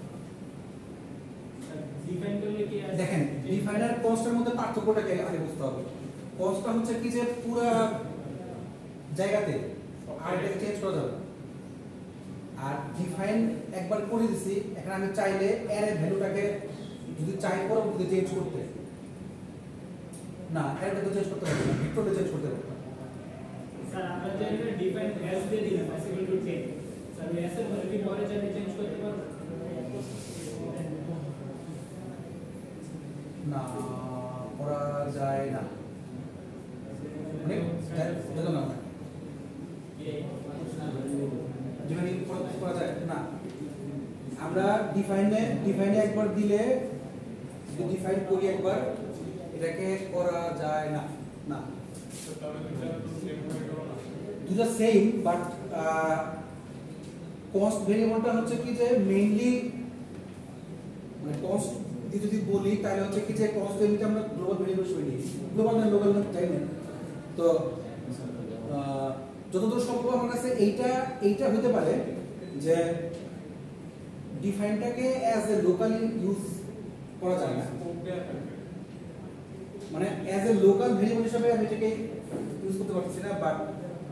ডিফাইন করলে কি দেখেন ডিফাইন আর কনস্টের মধ্যে পার্থক্যটাকে আগে বুঝতে হবে। কনস্টটা হচ্ছে কি যে পুরো জায়গাতে আর এটা চেঞ্জ করা যাবে। আর ডিফাইন একবার করে দিছি, এখন আমি চাইলে অ্যারে ভ্যালুটাকে যদি চাই পরবর্তীতে চেঞ্জ করতে, না অ্যারেটা তো চেঞ্জ করতে পারবো না, ভেক্টরটা চেঞ্জ করতে পারবো। স্যার আমরা যে ডিফাইন এস দিয়ে দিলাম possible to change, sir S এর ভ্যালু কি পরে চাইলে চেঞ্জ করতে পারবো? না, করা যায় না, মানে দেখো না ডিফাইন করা যায় না। আমরা ডিফাইনে ডিফাইনে একবার দিলে ডিফাইন করি একবার, এটাকে করা যায় না। না, দুটো সেম, বাট কস্ট ভেরিয়েবলটা হচ্ছে কি যে মেইনলি মানে কস্ট দিয়ে যদি বলি তাহলে হচ্ছে কি যে কস্ট এমনিতে আমরা গ্লোবাল ভেরিয়েবল সই নিই, গ্লোবাল না লোকাল না যাই না। তো যতদূর সম্ভব আমার কাছে এইটা এইটা হতে পারে যে ডিফাইনটাকে অ্যাজ এ লোকাল ইউজ করা যায় না, মানে অ্যাজ এ লোকাল ভেরিয়েবল হিসেবে আমি এটাকে ইউজ করতে পারতেছি না। বাট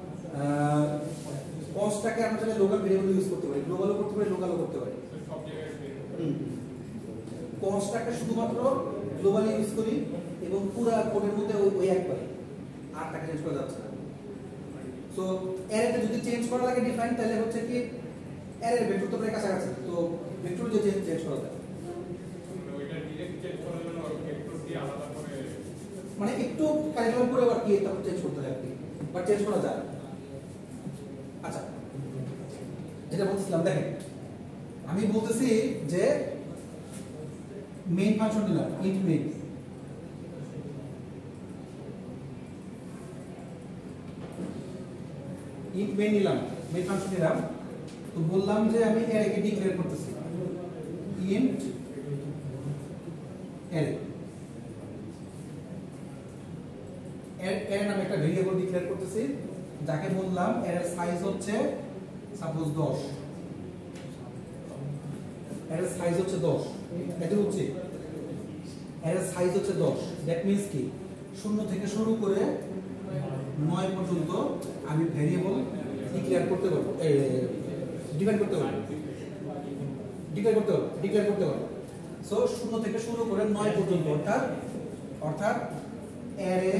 কস্টটাকে আমরা চাইলে লোকাল ভেরিয়েবল ইউজ করতে পারি, গ্লোবালও করতে পারি, লোকালও করতে পারি। সব জায়গায় কনস্ট্রাক্টর শুধুমাত্র গ্লোবালি ইউজ করি এবং পুরো কোডের মধ্যে ওই ওই একবার আর টাকা চেঞ্জ করা যাচ্ছে না। সো অ্যারেতে যদি চেঞ্জ করা লাগে ডিফাইন, তাহলে হচ্ছে কি অ্যারের ভেক্টর তো প্রায় কাছাকাছি, তো ভেক্টর যে চেঞ্জ চেঞ্জ করা যায় ওইটা ডিরেক্ট চেঞ্জ করার জন্য ভেক্টর দিয়ে আলাদা করে মানে একটু ক্যালকুলেট করে আর কি তারপর চেঞ্জ করতে হয় আর কি, বাট চেঞ্জ করা যায়। আচ্ছা, যেটা বলছিলাম দেখেন, আমি বলতেছি যে মেইন ফাংশন নিলাম ইন্ট মেইন, ইন্ট মেইন নিলাম, মেইন ফাংশন নিলাম, তো বললাম যে আমি অ্যারেকে ডিক্লেয়ার করতেছি ইন্ট অ্যারে, অ্যারে নামে একটা ভেরিয়েবল ডিক্লেয়ার করতেছি, যাকে বললাম অ্যারের সাইজ হচ্ছে সাপোজ দশ, অ্যারের সাইজ হচ্ছে দশ, এটা হচ্ছে অ্যারের সাইজ হচ্ছে দশ। দ্যাট মিন্স কি শূন্য থেকে শুরু করে নয় পর্যন্ত আমি ভেরিয়েবল ডিক্লেয়ার করতে পারবো, ডিফাইন করতে পারবো, ডিক্লেয়ার করতে পারবো, ডিক্লেয়ার করতে পারবো। সো শূন্য থেকে শুরু করে নয় পর্যন্ত, অর্থাৎ অর্থাৎ অ্যারে,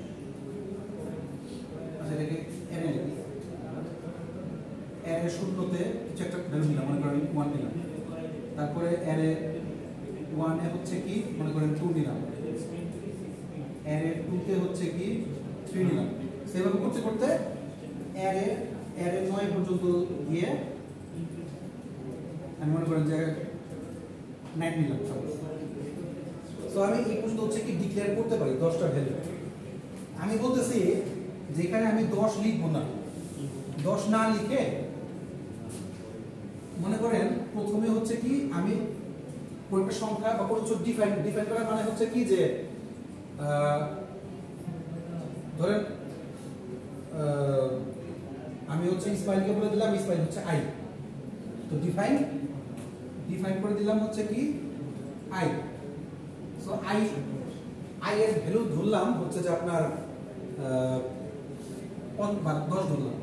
আচ্ছা এটাকে অ্যারে লিখি, অ্যারে শূন্যতে কিছু একটা ভ্যালু নিলাম, মনে করেন ওয়ান নিলাম, তারপরে অ্যারে ওয়ান এ হচ্ছে কি মনে করেন টু নিলাম, অ্যারে টু তে হচ্ছে কি থ্রি নিলাম, সেভাবে করতে করতে অ্যারে অ্যারে নয় পর্যন্ত গিয়ে আমি মনে করেন যে নাইন নিলাম। সো আমি এই পর্যন্ত হচ্ছে কি ডিক্লেয়ার করতে পারি দশটা ভ্যালু। আমি বলতেছি যেখানে আমি দশ লিখবো না, দশ না লিখে মনে করেন প্রথমে হচ্ছে কি আমি কোনটা সংখ্যা বা কোনো কিছু ডিফাইন ডিফাইন করা মানে হচ্ছে কি যে ধরেন আমি হচ্ছে ইসমাইলকে বলে দিলাম ইসমাইল হচ্ছে আই, তো ডিফাইন ডিফাইন করে দিলাম হচ্ছে কি আই। সো আই আই এর ভ্যালু ধরলাম হচ্ছে যে আপনার দশ ধরলাম,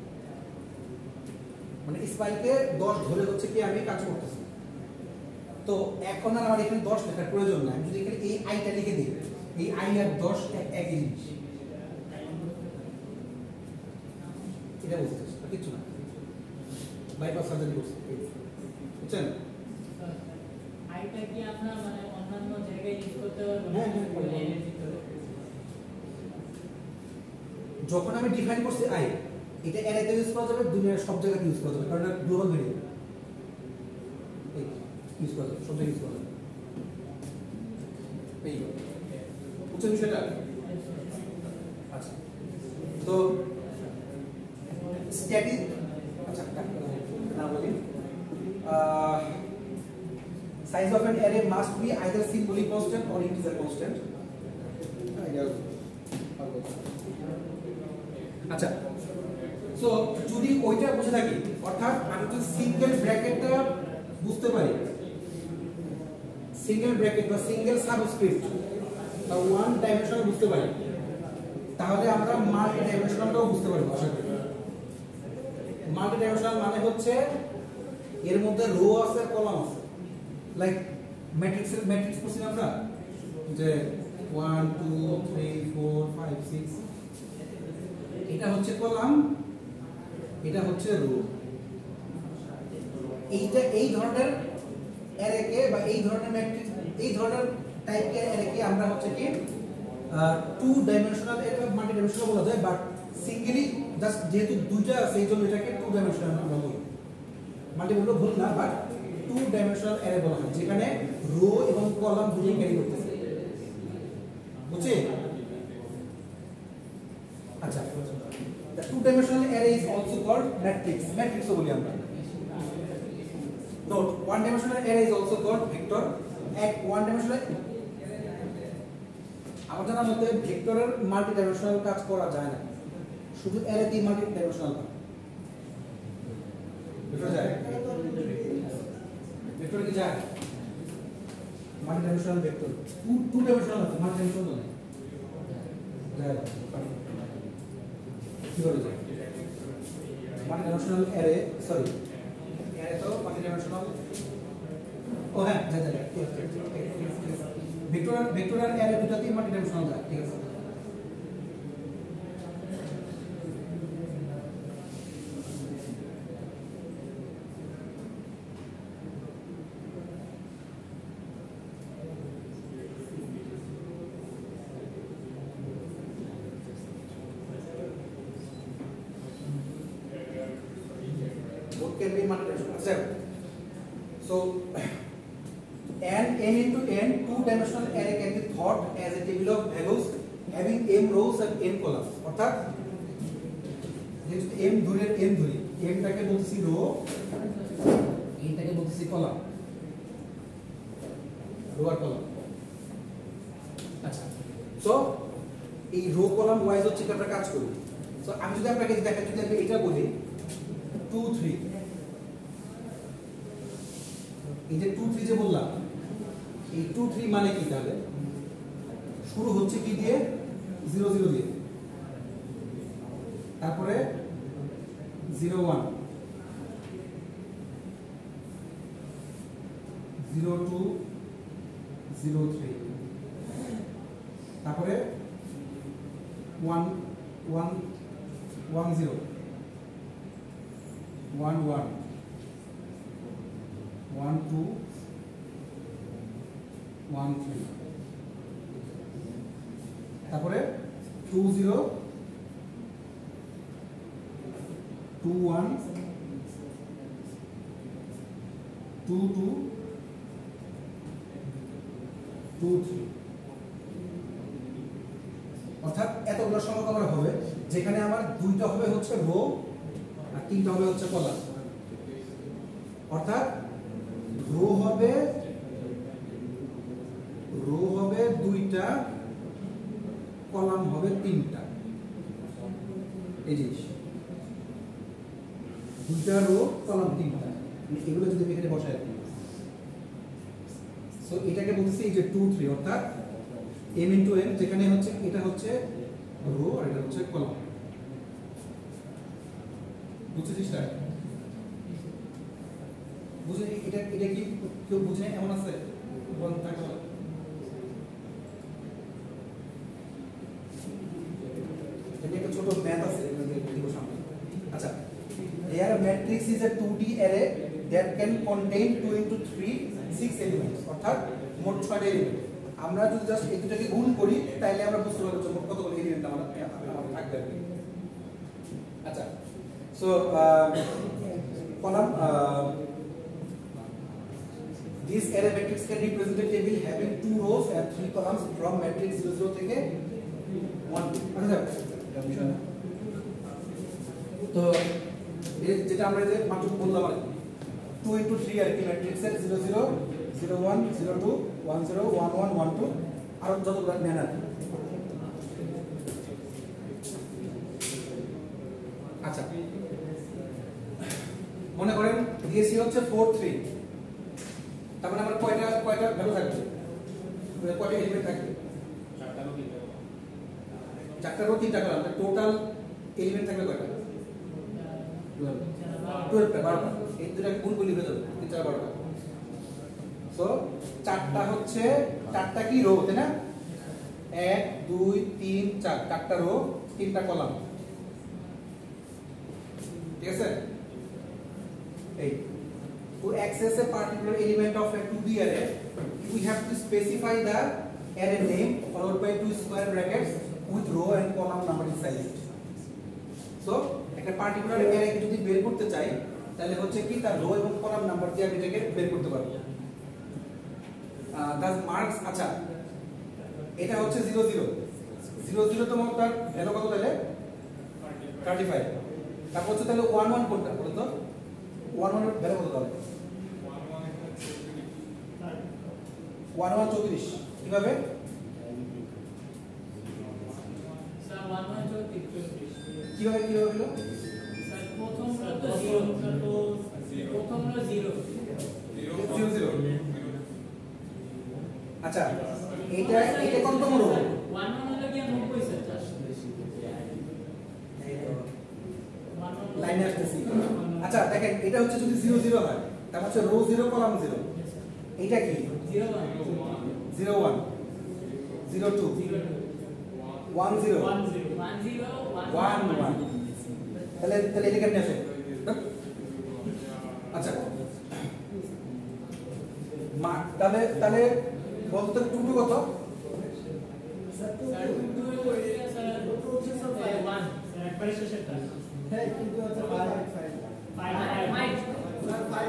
মানে ইসমাইলকে দশ ধরে হচ্ছে কি আমি কাজ করতেছি। তো এখন আর আমার এখানে দশ লেখার প্রয়োজন নাই, আমি যদি এখানে এই আইটা লিখে দিই, এই আই আর দশ একই জিনিস, এটা বুঝতেছি কিছু না, বাইপাস সার্জারি করছি, বুঝছেন? আইটা কি আপনার মানে অন্যান্য জায়গায় ইউজ করতে পারবেন? হ্যাঁ হ্যাঁ, যখন আমি ডিফাইন করছি আই, এটা অ্যারেতে ইউজ করা যাবে, দুনিয়ার সব জায়গায় ইউজ করা যাবে, কারণ এটা গ্লোবাল ভেরিয়েবল, এই ইউজ করা যাবে, সব জায়গায় ইউজ করা যাবে। এই বুঝছেন বিষয়টা? আচ্ছা, তো স্ট্যাটিক, আচ্ছা না বলি, size of an array must be either symbolic constant or integer constant. আচ্ছা, সো যদি ওইটা বুঝে থাকি, অর্থাৎ আমি যদি সিঙ্গেল ব্র্যাকেটটা বুঝতে পারি, সিঙ্গেল ব্র্যাকেট বা সিঙ্গেল সাবস্ক্রিপ্ট বা ওয়ান ডাইমেনশনাল বুঝতে পারি, তাহলে আমরা মাল্টি ডাইমেনশনালটাও বুঝতে পারবো আশা করি। মাল্টি ডাইমেনশনাল মানে হচ্ছে এর মধ্যে রো আছে আর কলাম আছে, লাইক ম্যাট্রিক্সের ম্যাট্রিক্স করছি আমরা যে one two three four five six, এটা হচ্ছে কলাম, এটা হচ্ছে রো। এইটা এই ধরনের অ্যারেকে বা এই ধরনের ম্যাট্রিক্স, এই ধরনের টাইপের অ্যারেকে আমরা হচ্ছে কি টু ডাইমেনশনাল অ্যারে বা মাল্টি ডাইমেনশনাল বলা যায়, বাট সিঙ্গেলি জাস্ট যেহেতু দুইটা আছে এই জন্য এটাকে টু ডাইমেনশনাল আমরা বলি। মাল্টি বললে ভুল না, বাট টু ডাইমেনশনাল অ্যারে বলা হয় যেখানে রো এবং কলাম দুটোই ক্যারি করতেছে, বুঝছেন? আচ্ছা, the two dimensional array is also called matrix, matrix বলি আমরা। Note, one dimensional array is also called vector. At one dimensional, আমার জানার মতে ভেক্টরের মাল্টি ডাইমেনশনাল কাজ করা যায় না, শুধু অ্যারেতেই মাল্টি ডাইমেনশনাল হয়। ভেক্টর যায়, ভেক্টর কি যায় multi dimensional vector, two two dimensional আছে, মাল্টি ডাইমেনশনাল নয়, যায় কি করে যায়? Multi dimensional array, sorry array তো মাল্টি ডাইমেনশনাল ও হ্যাঁ যা যা ভেক্টর ভেক্টর আর অ্যারে দুটাতেই মাল্টি ডাইমেনশনাল যায় ঠিক আছে what can be multidimensional accept so an m into n two dimensional array can be thought as a table of values having m rows and n columns অর্থাৎ যেহেতু m ধরে n ধরি m টাকে বলতেছি রো n টাকে বলতেছি কলাম রো আর কলাম আচ্ছা সো এই রো কলাম ওয়াইজ হচ্ছে আমরা কাজ করি সো আমি যদি আপনাকে দেখাই যদি আমি এটা বলি টু থ্রি এই যে টু থ্রি যে বললাম এই টু থ্রি মানে কি তাহলে শুরু হচ্ছে কি দিয়ে জিরো জিরো দিয়ে তারপরে zero one zero two zero three তারপরে one one one zero one one one two one three তারপরে two zero two one two two two three অর্থাৎ এতগুলো সংখ্যক আমার হবে যেখানে আমার দুইটা হবে হচ্ছে রো আর তিনটা হবে হচ্ছে কলাম অর্থাৎ রো হবে রো হবে দুইটা কলাম হবে তিনটা এই জিনিস দুইটা রো কলাম তিনটা এগুলো যদি এখানে বসাই রাখি সো এটাকে বলতেছি এই যে টু থ্রি অর্থাৎ m ইনটু n যেখানে হচ্ছে এটা হচ্ছে রো আর এটা হচ্ছে কলাম বুঝছিস না বুঝে এটা এটা কি কেউ বুঝে এমন আছে বল থাকো এটা একটা ছোট ম্যাথ আছে আপনাদের দিব সামনে আচ্ছা here a matrix is a two D array that can contain two into three six elements অর্থাৎ মোট ছয়টা এলিমেন্ট আমরা যদি জাস্ট এই দুটাকে গুণ করি তাহলে আমরা বুঝতে পারবো যে মোট কতগুলো এলিমেন্ট আমাদের আমাদের থাকবে আচ্ছা so column this array matrix can represent a table having two rows and three columns from matrix zero zero থেকে one আচ্ছা তো এই যেটা আমরা যে মাত্র বললাম আর টু into থ্রি আর কি ম্যাট্রিক্সের zero zero zero one zero two one zero one one one two আর যতগুলো নেন আর আচ্ছা মনে করেন দিয়েছি হচ্ছে four three তার মানে আমার কয়টা কয়টা ভ্যালু থাকবে কয়টা এলিমেন্ট থাকবে চারটা রো তিনটা কলাম টোটাল এলিমেন্ট থাকবে কয়টা twelve টা বারোটা এই দুটাকে গুণ করলে হয়ে যাবে তিন চার বারোটা সো চারটা হচ্ছে চারটা কি রো তাই না এক দুই তিন চার চারটা রো তিনটা কলাম ঠিক আছে এই to access a particular element of a two D array we have to specify the array name followed by two square brackets with row and column number inside it so একটা পার্টিকুলার অ্যারে যদি বের করতে চাই তাহলে হচ্ছে কি তার রো এবং কলাম নাম্বার দিয়ে আমি এটাকে বের করতে পারবো দাস মার্কস আচ্ছা এটা হচ্ছে জিরো জিরো জিরো জিরো তো তার ভ্যালু কত তাহলে থার্টি ফাইভ তারপর হচ্ছে তাহলে ওয়ান ওয়ান কোনটা বলুন তো ওয়ান ওয়ান এর ভ্যালু কত তাহলে ওয়ান ওয়ান চৌত্রিশ কিভাবে স্যার ওয়ান ওয়ান চৌত্রিশ কিভাবে কিভাবে হলো স্যার প্রথম তো জিরো তো প্রথম হলো জিরো জিরো জিরো আচ্ছা এটা এটা কত নম্বর রো ওয়ান ওয়ান হলো কি নব্বই স্যার লাইনে আসতেছি আচ্ছা দেখেন এটা হচ্ছে যদি জিরো জিরো হয় তাহলে হচ্ছে রো জিরো কলাম জিরো এইটা কি zero one zero one zero two zero one zero one zero one zero one one তাহলে তাহলে এটা কেমনে আসে আচ্ছা মা তাহলে তাহলে বলতো টু টু কত sir two sir two two এ পড়ছে স্যার টু হচ্ছে স্যার ফাইভ one স্যার একবারে শেষেরটা হ্যাঁ কিন্তু হচ্ছে five five five five five sir five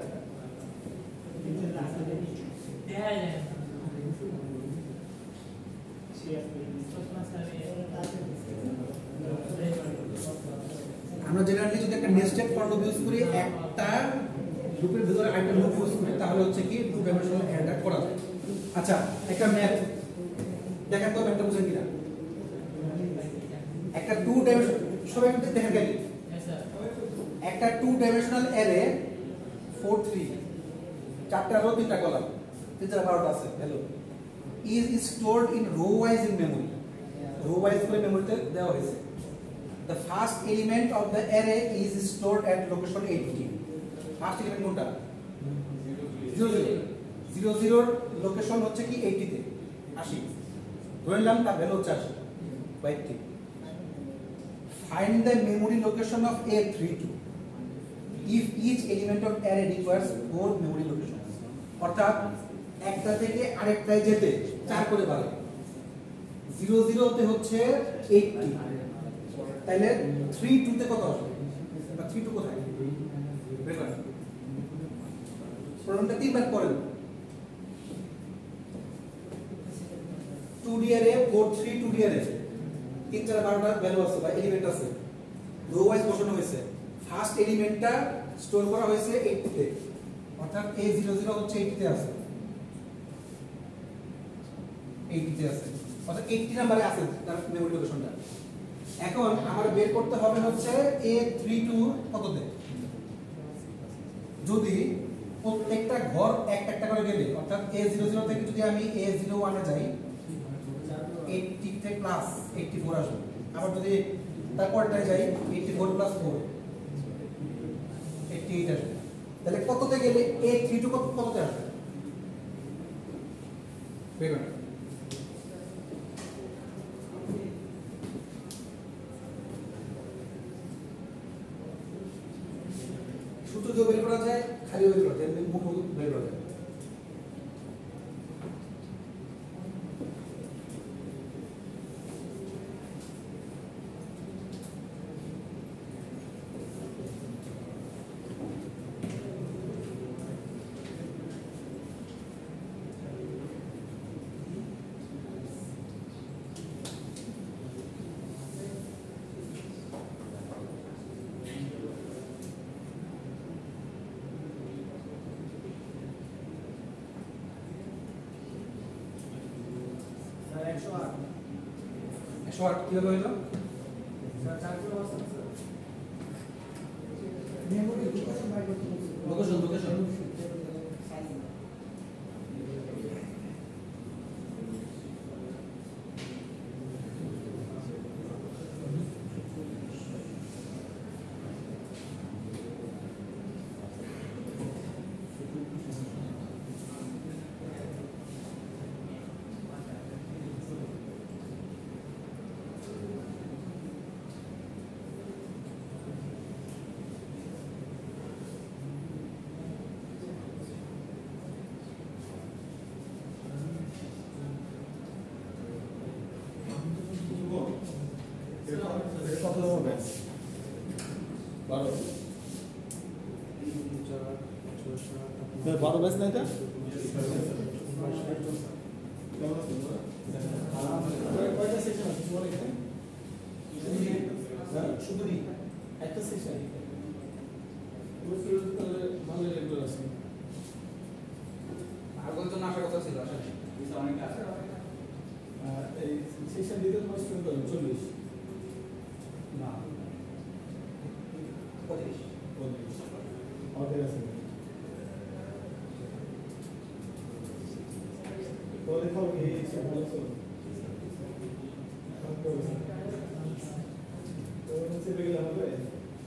দেখা যায় আমরা জেনারেলি যদি একটা নেস্টেড ফর লুপ ইউজ করি একটা লুপের ভিতরে আরেকটা লুপ ইউজ করি তাহলে হচ্ছে কি টু ডাইমেনশনাল অ্যারেটা করা যায় আচ্ছা একটা ম্যাথ দেখেন তো ম্যাথটা বুঝেন কিনা একটা টু ডাইমেনশন সবাই একটু দেখেন গেলি yes sir একটা two dimensional array four three চারটা রো তিনটা কলাম তিনটা বারোটা আছে hello is stored in row wise in memory row wise করে মেমরিতে দেওয়া হয়েছে the first element of the array is stored at location eighty first element কোনটা zero zero zero zero location হচ্ছে কি eighty তে আশি ধরে নিলাম তার ভ্যালু হচ্ছে আশি বা eighty find the memory location of A thirty-two if each element of array requires four memory locations অর্থাৎ একটা থেকে আরেকটায় যেতে চার করে বাড়ে zero zero তে হচ্ছে eighty তাহলে থ্রি টু তে কত আসবে বা থ্রি টু কোথায় বের করেন প্রবলেমটা তিনবার করেন টু ডি এর A four three two D এর এ তিন চার বারোটা ভ্যালু আছে বা এলিমেন্ট আছে রো ওয়াইজ বসানো হয়েছে ফার্স্ট এলিমেন্টটা স্টোর করা হয়েছে এইটি তে অর্থাৎ এ জিরো জিরো হচ্ছে এইটি তে আছে এইটি তে আছে অর্থাৎ এইটি নম্বরে আছে তার মেমরি লোকেশনটা এখন আমার বের করতে হবে হচ্ছে এ থ্রি টু কততে যদি প্রত্যেকটা ঘর একটা একটা করে গেলে অর্থাৎ এ জিরো জিরো থেকে যদি আমি এ জিরো ওয়ান এ যাই এইটটি থেকে প্লাস এইটটি ফোর আসবে আবার যদি তারপরটায় যাই eighty four plus four eighty eight আসবে তাহলে কততে গেলে এ থ্রি টু কত কততে আসবে বের করুন সূত্র দিয়ে বের করা যায় খালি বের করা যায় মুখ বের করা যায় একশো আট একশো আট কিভাবে হইল স্যার চারগুলো আছে স্যার মেমোরি লোকেশন বাই করতে লোকেশন লোকেশন কত হবে বারো বারো ব্যাচ না এটা কয়টা সেকশন আছে তোমার এখানে শুধু একটা সেকশন তাহলে ভালো রেগুলার আছে আর বলতো না আসার কথা ছিল আসলে এই সেকশন দিতে তোমার স্টুডেন্ট হবে চল্লিশ না পঁয়ত্রিশ পঁয়ত্রিশ আমাদের আছে তো দেখাও কি ভালো চলো তো চেপে গেলে হবে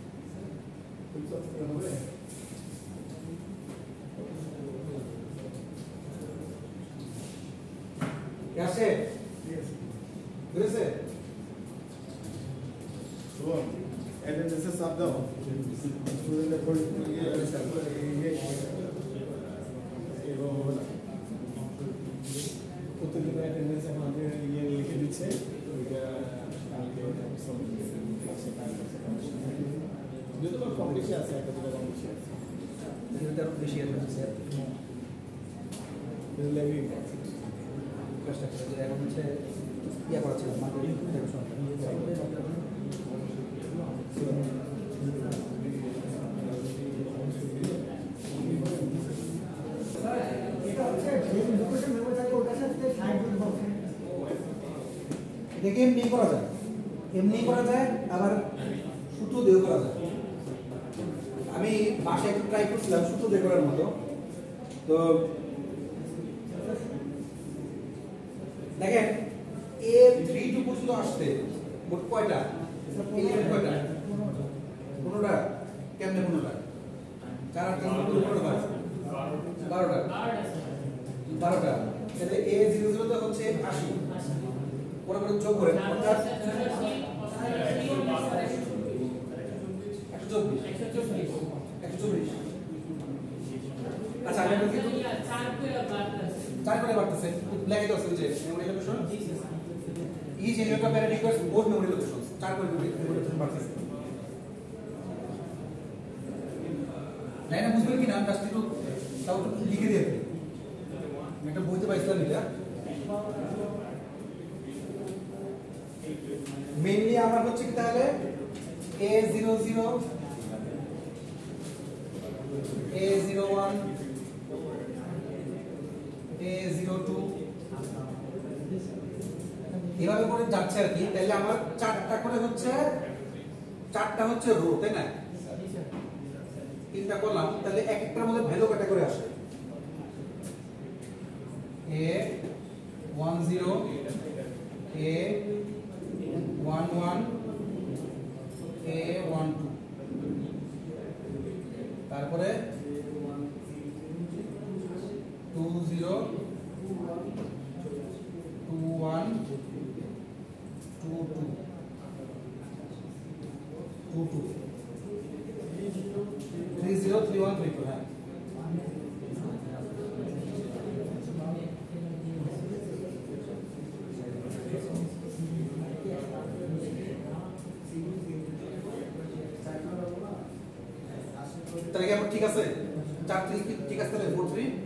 ফুল সাবস্ক্রাইব হবে আসে বুঝেছে শুনুন অ্যাটেন্ডেন্সে চাপ দাও স্টুডেন্টের পরিস্থিতি গিয়ে এরকম হবে না প্রত্যেকদিন অ্যাটেন্ডেন্স এখন আপনি ইয়ে লিখে দিচ্ছে ওইটা কালকে যেহেতু আমার কম বেশি আছে একটা দুটো কম বেশি আছে এটা আরো বেশি আছে স্যার লেভি কষ্ট করে এখন হচ্ছে ইয়া করা ছিল মার্কেটিং এটা হচ্ছে যে লোকেশন মেমো থাকে ওটার সাথে সাইড যোগ হবে এটাকে এমনি করা যায় এমনি করা যায় আবার সুতো দিয়েও করা যায় আমি বাসায় একটু ট্রাই করছিলাম সুতো দিয়ে করার মতো তো দেখেন এ থ্রি টু পর্যন্ত আসতে মোট কয়টা এলিমেন্ট কয়টা পনেরোটা কেমনে পনেরোটা চার আট পনেরোটা বারোটা বারোটা তাহলে এ জিরো জিরোতে হচ্ছে আশি পরে করে যোগ করেন অর্থাৎ একশো চব্বিশ একশো চব্বিশ আচ্ছা আমি কিন্তু চার করে বাড়তেছে লেখা তো আছে যে memory location each element of array requires both memory locations চার করে মেমোরি লোকেশন বাড়তেছে তাই না বুঝবেন কি না জাস্ট একটু তাও একটু লিখে দিয়ে দেবেন আমি একটা বইতে পাইছিলাম এটা মেইনলি আমার হচ্ছে কি তাহলে a zero zero a zero one a zero two এভাবে করে যাচ্ছে আর কি তাহলে আমার চারটা করে হচ্ছে চারটা হচ্ছে রো তাই না তিনটা করলাম তাহলে এক একটার মধ্যে ভ্যালু কয়টা করে আসে a one zero a one one a one two তারপরে two zero two one two two two two three zero three one three two হ্যাঁ তাহলে কি আমার ঠিক আছে চার থ্রি ঠিক আছে তাহলে ফোর থ্রি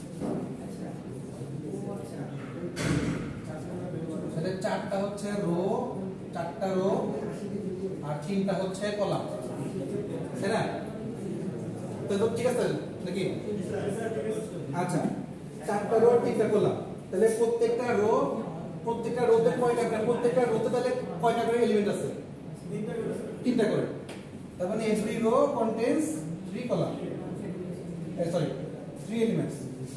তাহলে চারটা হচ্ছে রো চারটা রো আর তিনটা হচ্ছে কলাম তাই না তো ঠিক আছে নাকি আচ্ছা চারটা রো তিনটা কলাম তাহলে প্রত্যেকটা রো প্রত্যেকটা রোতে কয়টা করে প্রত্যেকটা রোতে তাহলে কয়টা করে এলিমেন্ট আছে তিনটা করে তার মানে every row contains three column eh, sorry three elements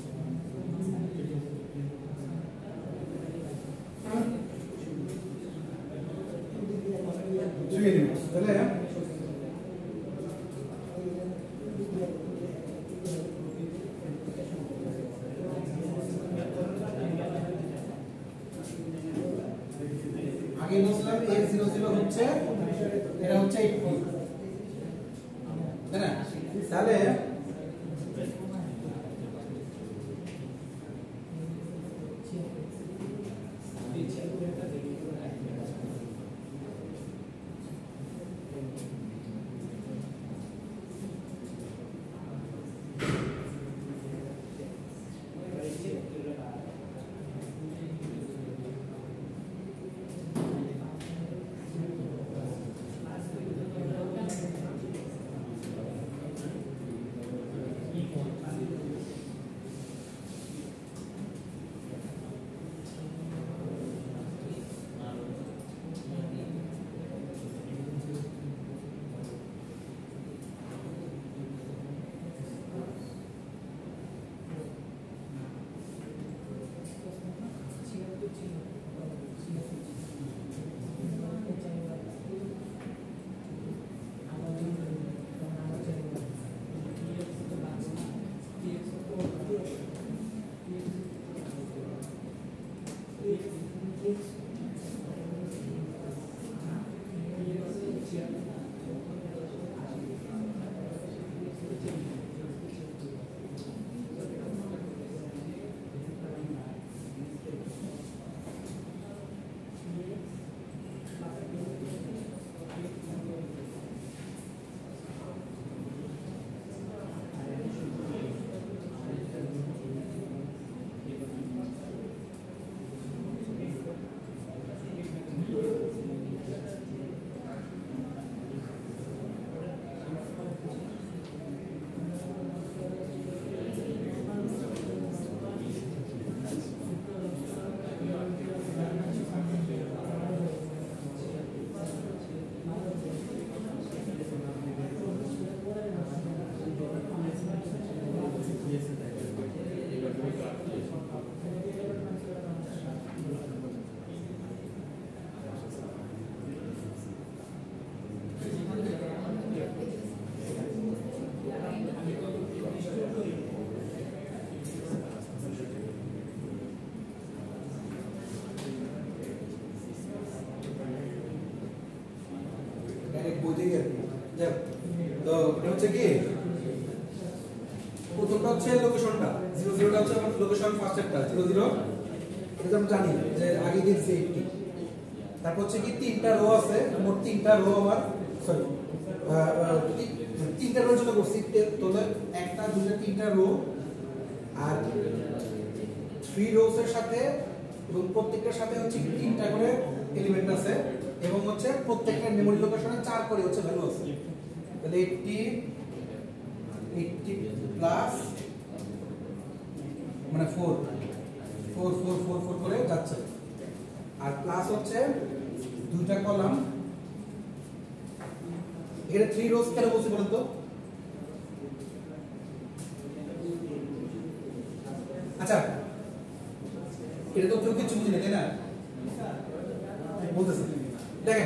three elements তাহলে আগে বলছিলাম a zero zero হচ্ছে এটা হচ্ছে eighty তাই না তাহলে হচ্ছে কি প্রথমটা হচ্ছে লোকেশনটা জিরো জিরোটা হচ্ছে আমার লোকেশন ফার্স্টেরটা জিরো জিরো এটা তো আমরা জানি যে আগে দিয়েছি এইটটি তারপর হচ্ছে কি তিনটা রো আছে মোট তিনটা রো আমার সরি তিনটা রোর জন্য করছি তাহলে একটা দুটো তিনটা রো আর থ্রি রোস এর সাথে এবং প্রত্যেকটার সাথে হচ্ছে কি তিনটা করে এলিমেন্ট আছে এবং হচ্ছে প্রত্যেকটা মেমরি লোকেশনে চার করে হচ্ছে ভ্যালু আছে তাহলে এইটটি এইটটি প্লাস মানে four four four four four করে যাচ্ছে আর প্লাস হচ্ছে দুইটা কলাম এখানে থ্রি রোজ কেন বলছি বলুন তো আচ্ছা এটা তো কেউ কিছু বুঝিনি তাই না বলতেছে দেখেন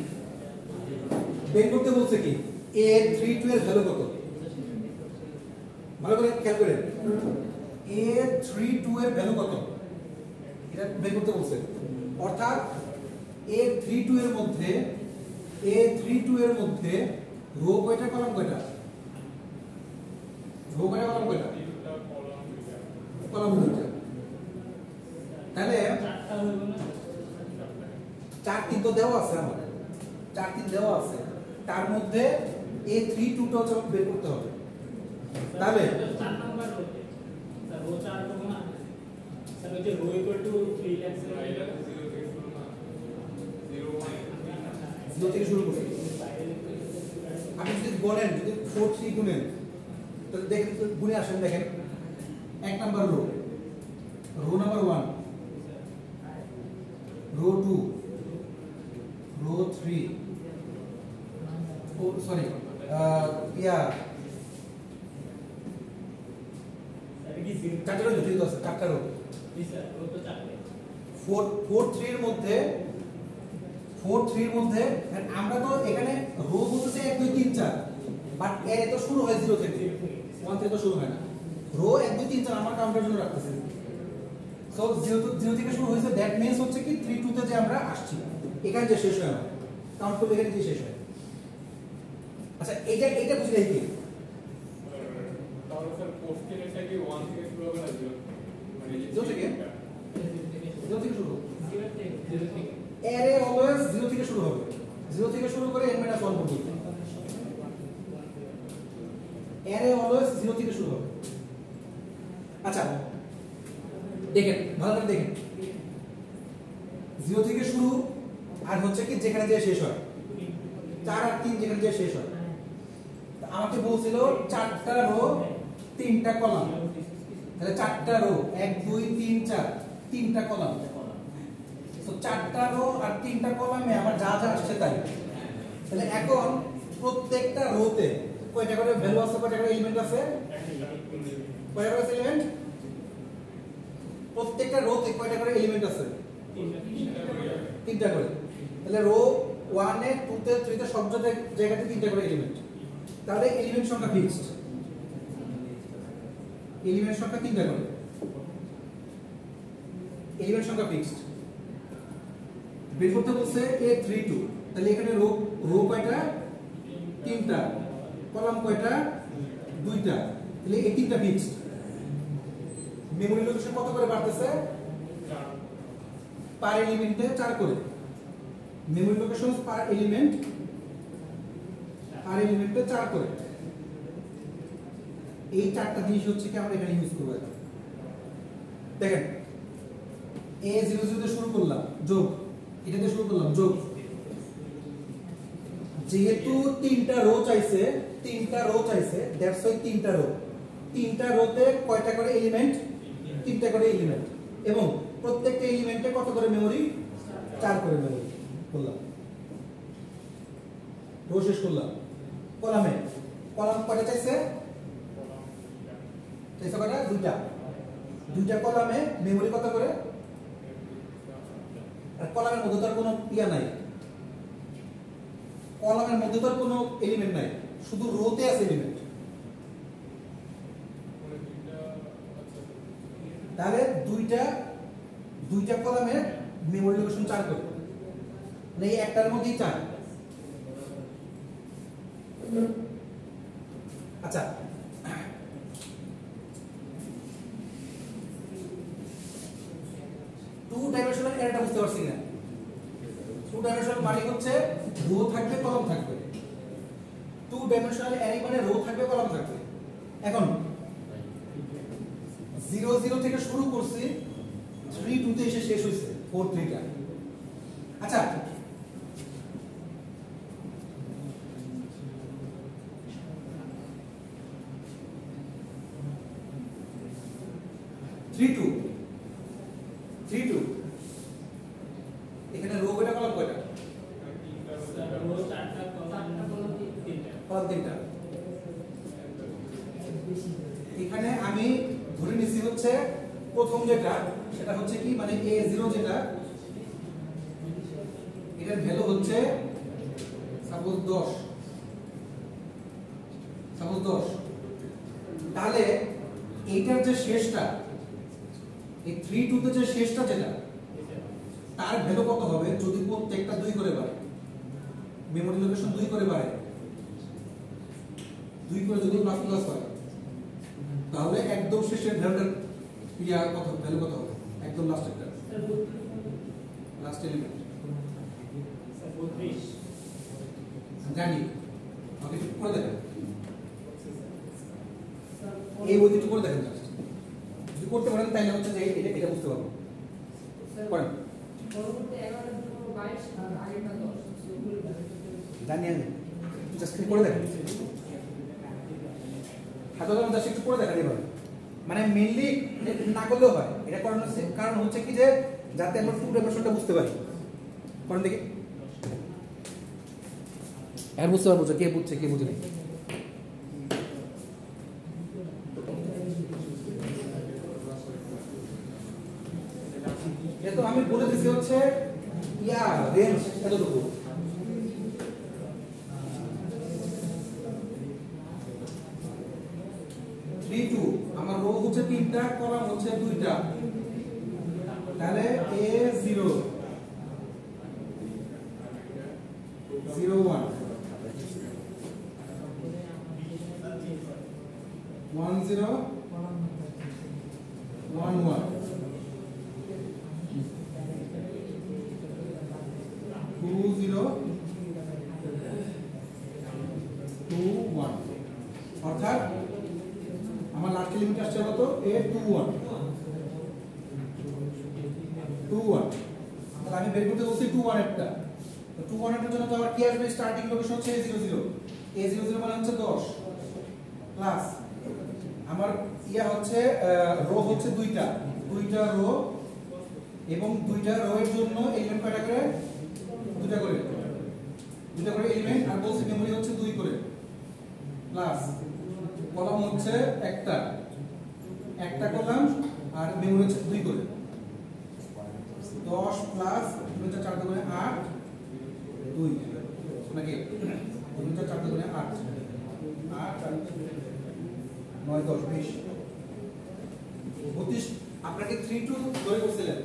বের করতে বলছে কি এ থ্রি টু এর ভ্যালু কত ভালো করে খেয়াল করেন এ থ্রি টু এর ভ্যালু কত এটা বের করতে বলছে অর্থাৎ এ থ্রি টু এর মধ্যে এ থ্রি টু এর মধ্যে রো কয়টা কলাম কয়টা রো কয়টা কলাম কয়টা কলাম দুইটা তাহলে চার তিন তো দেওয়া আছে আমার চার তিন দেওয়া আছে তার মধ্যে এ থ্রি টু টা হচ্ছে বের করতে হবে তাহলে চার নাম্বার রোতে স্যার রো চার করব না স্যার ওই যে রো ইকুয়াল টু থ্রি লাখ জিরো থেকে শুরু করছি আপনি যদি বলেন যদি ফোর থ্রি গুনেন তাহলে দেখেন গুনে আসেন দেখেন এক number row row number one row two row three ও সরি ইয়া স্যার কি জিরো চারটা রো ঠিক আছে চারটা রো জি স্যার রো তো চারটে ফোর ফোর থ্রি এর মধ্যে ফোর থ্রি এর মধ্যে আমরা তো এখানে রো বলতেছে এক দুই তিন চার বাট এর তো শুরু হয় জিরো থেকে ওয়ান থেকে তো শুরু হয় না রো এক দুই তিন চার আমার কাউন্টার জন্য রাখতেছি সো জিরো টু জিরো থেকে শুরু হয়েছে দ্যাট মিন্স হচ্ছে কি থ্রি টু তে যে আমরা আসছি এখানে যে শেষ হয় কাউন্ট করলে এখানে যে শেষ হয় আচ্ছা এইটা এইটা বুঝলে কি তাহলে স্যার কোশ্চেনের থেকে ওয়ান থেকে শুরু হবে না জিরো মানে জিরো থেকে জিরো থেকে শুরু জিরো থেকে জিরো থেকে অ্যারে অলওয়েজ জিরো থেকে শুরু হবে জিরো থেকে শুরু করে n মাইনাস ওয়ান পর্যন্ত অ্যারে অলওয়েজ জিরো থেকে শুরু হবে আচ্ছা দেখেন ভালো করে দেখেন জিরো থেকে শুরু আর হচ্ছে কি যেখানে যে শেষ হয় চার আর তিন যেখানে যে শেষ হয় আমাকে বলছিল চারটা রো তিনটা কলাম তাহলে চারটা রো এক দুই তিন চার তিনটা কলাম তো চারটা রো আর তিনটা কলামে আমার যা যা আসছে তাই তাহলে এখন প্রত্যেকটা রোতে কয়টা করে ভ্যালু আছে কয়টা করে এলিমেন্ট আছে কয়টা করে এলিমেন্ট প্রত্যেকটা রোতে কয়টা করে এলিমেন্ট আছে তিনটা করে তাহলে রো ওয়ান এ টু তে থ্রি তে সব জায়গাতে তিনটা করে এলিমেন্ট তাহলে এলিমেন্ট সংখ্যা ফিক্সড এলিমেন্ট সংখ্যা তিনটা করে এলিমেন্ট সংখ্যা ফিক্সড বের করতে বলছে এ থ্রি টু তাহলে এখানে রো রো কয়টা তিনটা কলাম কয়টা দুইটা তাহলে এই তিনটা ফিক্সড মেমরি লোকেশন কত করে বাড়তেছে পার এলিমেন্টে চার করে memory location per element per এলিমেন্টে চার করে এই চারটা জিনিস হচ্ছে কি আমরা এখানে ইউজ করব দেখেন এ জিরো জিরো তে শুরু করলাম যোগ এটা দিয়ে শুরু করলাম যোগ যেহেতু তিনটা রো চাইছে তিনটা রো চাইছে দ্যাটস ওয়াই তিনটা রো তিনটা রোতে কয়টা করে এলিমেন্ট তিনটা করে এলিমেন্ট এবং প্রত্যেকটা এলিমেন্টে কত করে মেমরি চার করে মেমরি করলাম রো শেষ করলাম কলামে কলাম কয়টা চাইছে চাইছে কয়টা দুইটা দুইটা কলামে মেমরি কত করে আর কলামের মধ্যে তার কোনো ইয়া নাই কলামের মধ্যে তার কোনো এলিমেন্ট নাই শুধু রোতে আছে এলিমেন্ট তাহলে দুইটা দুইটা কলামের মেমরি লোকেশন চার করে মানে এই একটার মধ্যেই চার অ্যারেটা বুঝতে পারছি না টু ডাইমেনশনাল মানে হচ্ছে রো থাকবে কলাম থাকবে টু ডাইমেনশনাল অ্যারে মানে রো থাকবে কলাম থাকবে এখন জিরো জিরো থেকে শুরু করছি থ্রি টু তে এসে শেষ হইছে ফোর থ্রি টা আচ্ছা থ্রি টু থ্রি টু এখানে রো কয়টা কলাম কয়টা স্যার রো চারটা কলাম তিনটা কলাম তিনটা এখানে আমি ধরে নিছি হচ্ছে প্রথম যেটা সেটা হচ্ছে কি মানে এ জিরো যেটা এটার ভ্যালু হচ্ছে সাপোজ দশ সাপোজ দশ তাহলে এইটার যে শেষটা এই থ্রি টু তে যে শেষটা যেটা তার ভ্যালু কত হবে যদি প্রত্যেকটা দুই করে বাড়ে মেমরি লোকেশন দুই করে বাড়ে দুই করে যদি প্লাস প্লাস হয় তাহলে একদম শেষের ভ্যালুটার ইয়া কত ভ্যালু কত হবে একদম লাস্টেরটা লাস্ট এলিমেন্ট স্যার বত্রিশ জানি ওকে একটু করে দেখেন এই বইটি একটু করে দেখেন জাস্ট যদি করতে পারেন তাহলে হচ্ছে যে এটা এটা বুঝতে পারবো করেন পরবর্তী এগারো বাইশ আর আগেরটা দশ জানি আমি জাস্ট করে দেখেন সাধারণত জাস্ট একটু করে দেখেন এবার মানে মেইনলি না করলেও হয় এটা কারণ হচ্ছে কারণ হচ্ছে কি যে যাতে আমরা টু ডাইমেনশনটা বুঝতে পারি করেন দেখি আর বুঝতে পারবো যে কে বুঝছে কে বুঝে নেই তো আমি বলে দিচ্ছি হচ্ছে ইয়া রেঞ্জ এতটুকু থ্রি টু আমার রো হচ্ছে তিনটা কলাম হচ্ছে দুইটা তাহলে A zero zero one one zero one one two zero two one অর্থাৎ আমার লাস্ট লিমিট আসছে কত A two one two one তাহলে আমি বের করতে বলছি টু ওয়ান একটা তো টু ওয়ান এর জন্য তো আমার কি আসবে স্টার্টিং লোকেশন হচ্ছে A zero zero A zero zero মানে হচ্ছে দশ প্লাস আমার ইয়া হচ্ছে রো হচ্ছে দুইটা দুইটা রো এবং দুইটা রো এর জন্য এলিমেন্ট কয়টা করে দুইটা করে দুইটা করে এলিমেন্ট আর বলছি মেমরি হচ্ছে দুই করে প্লাস কলাম হচ্ছে একটা একটা কলাম আর মেমরি হচ্ছে দুই করে দশ প্লাস দুই চার করে আট দুই নাকি দুই চার করে আট আট নয় দশ বিশ বত্রিশ আপনাকে থ্রি টু ধরে করছিলেন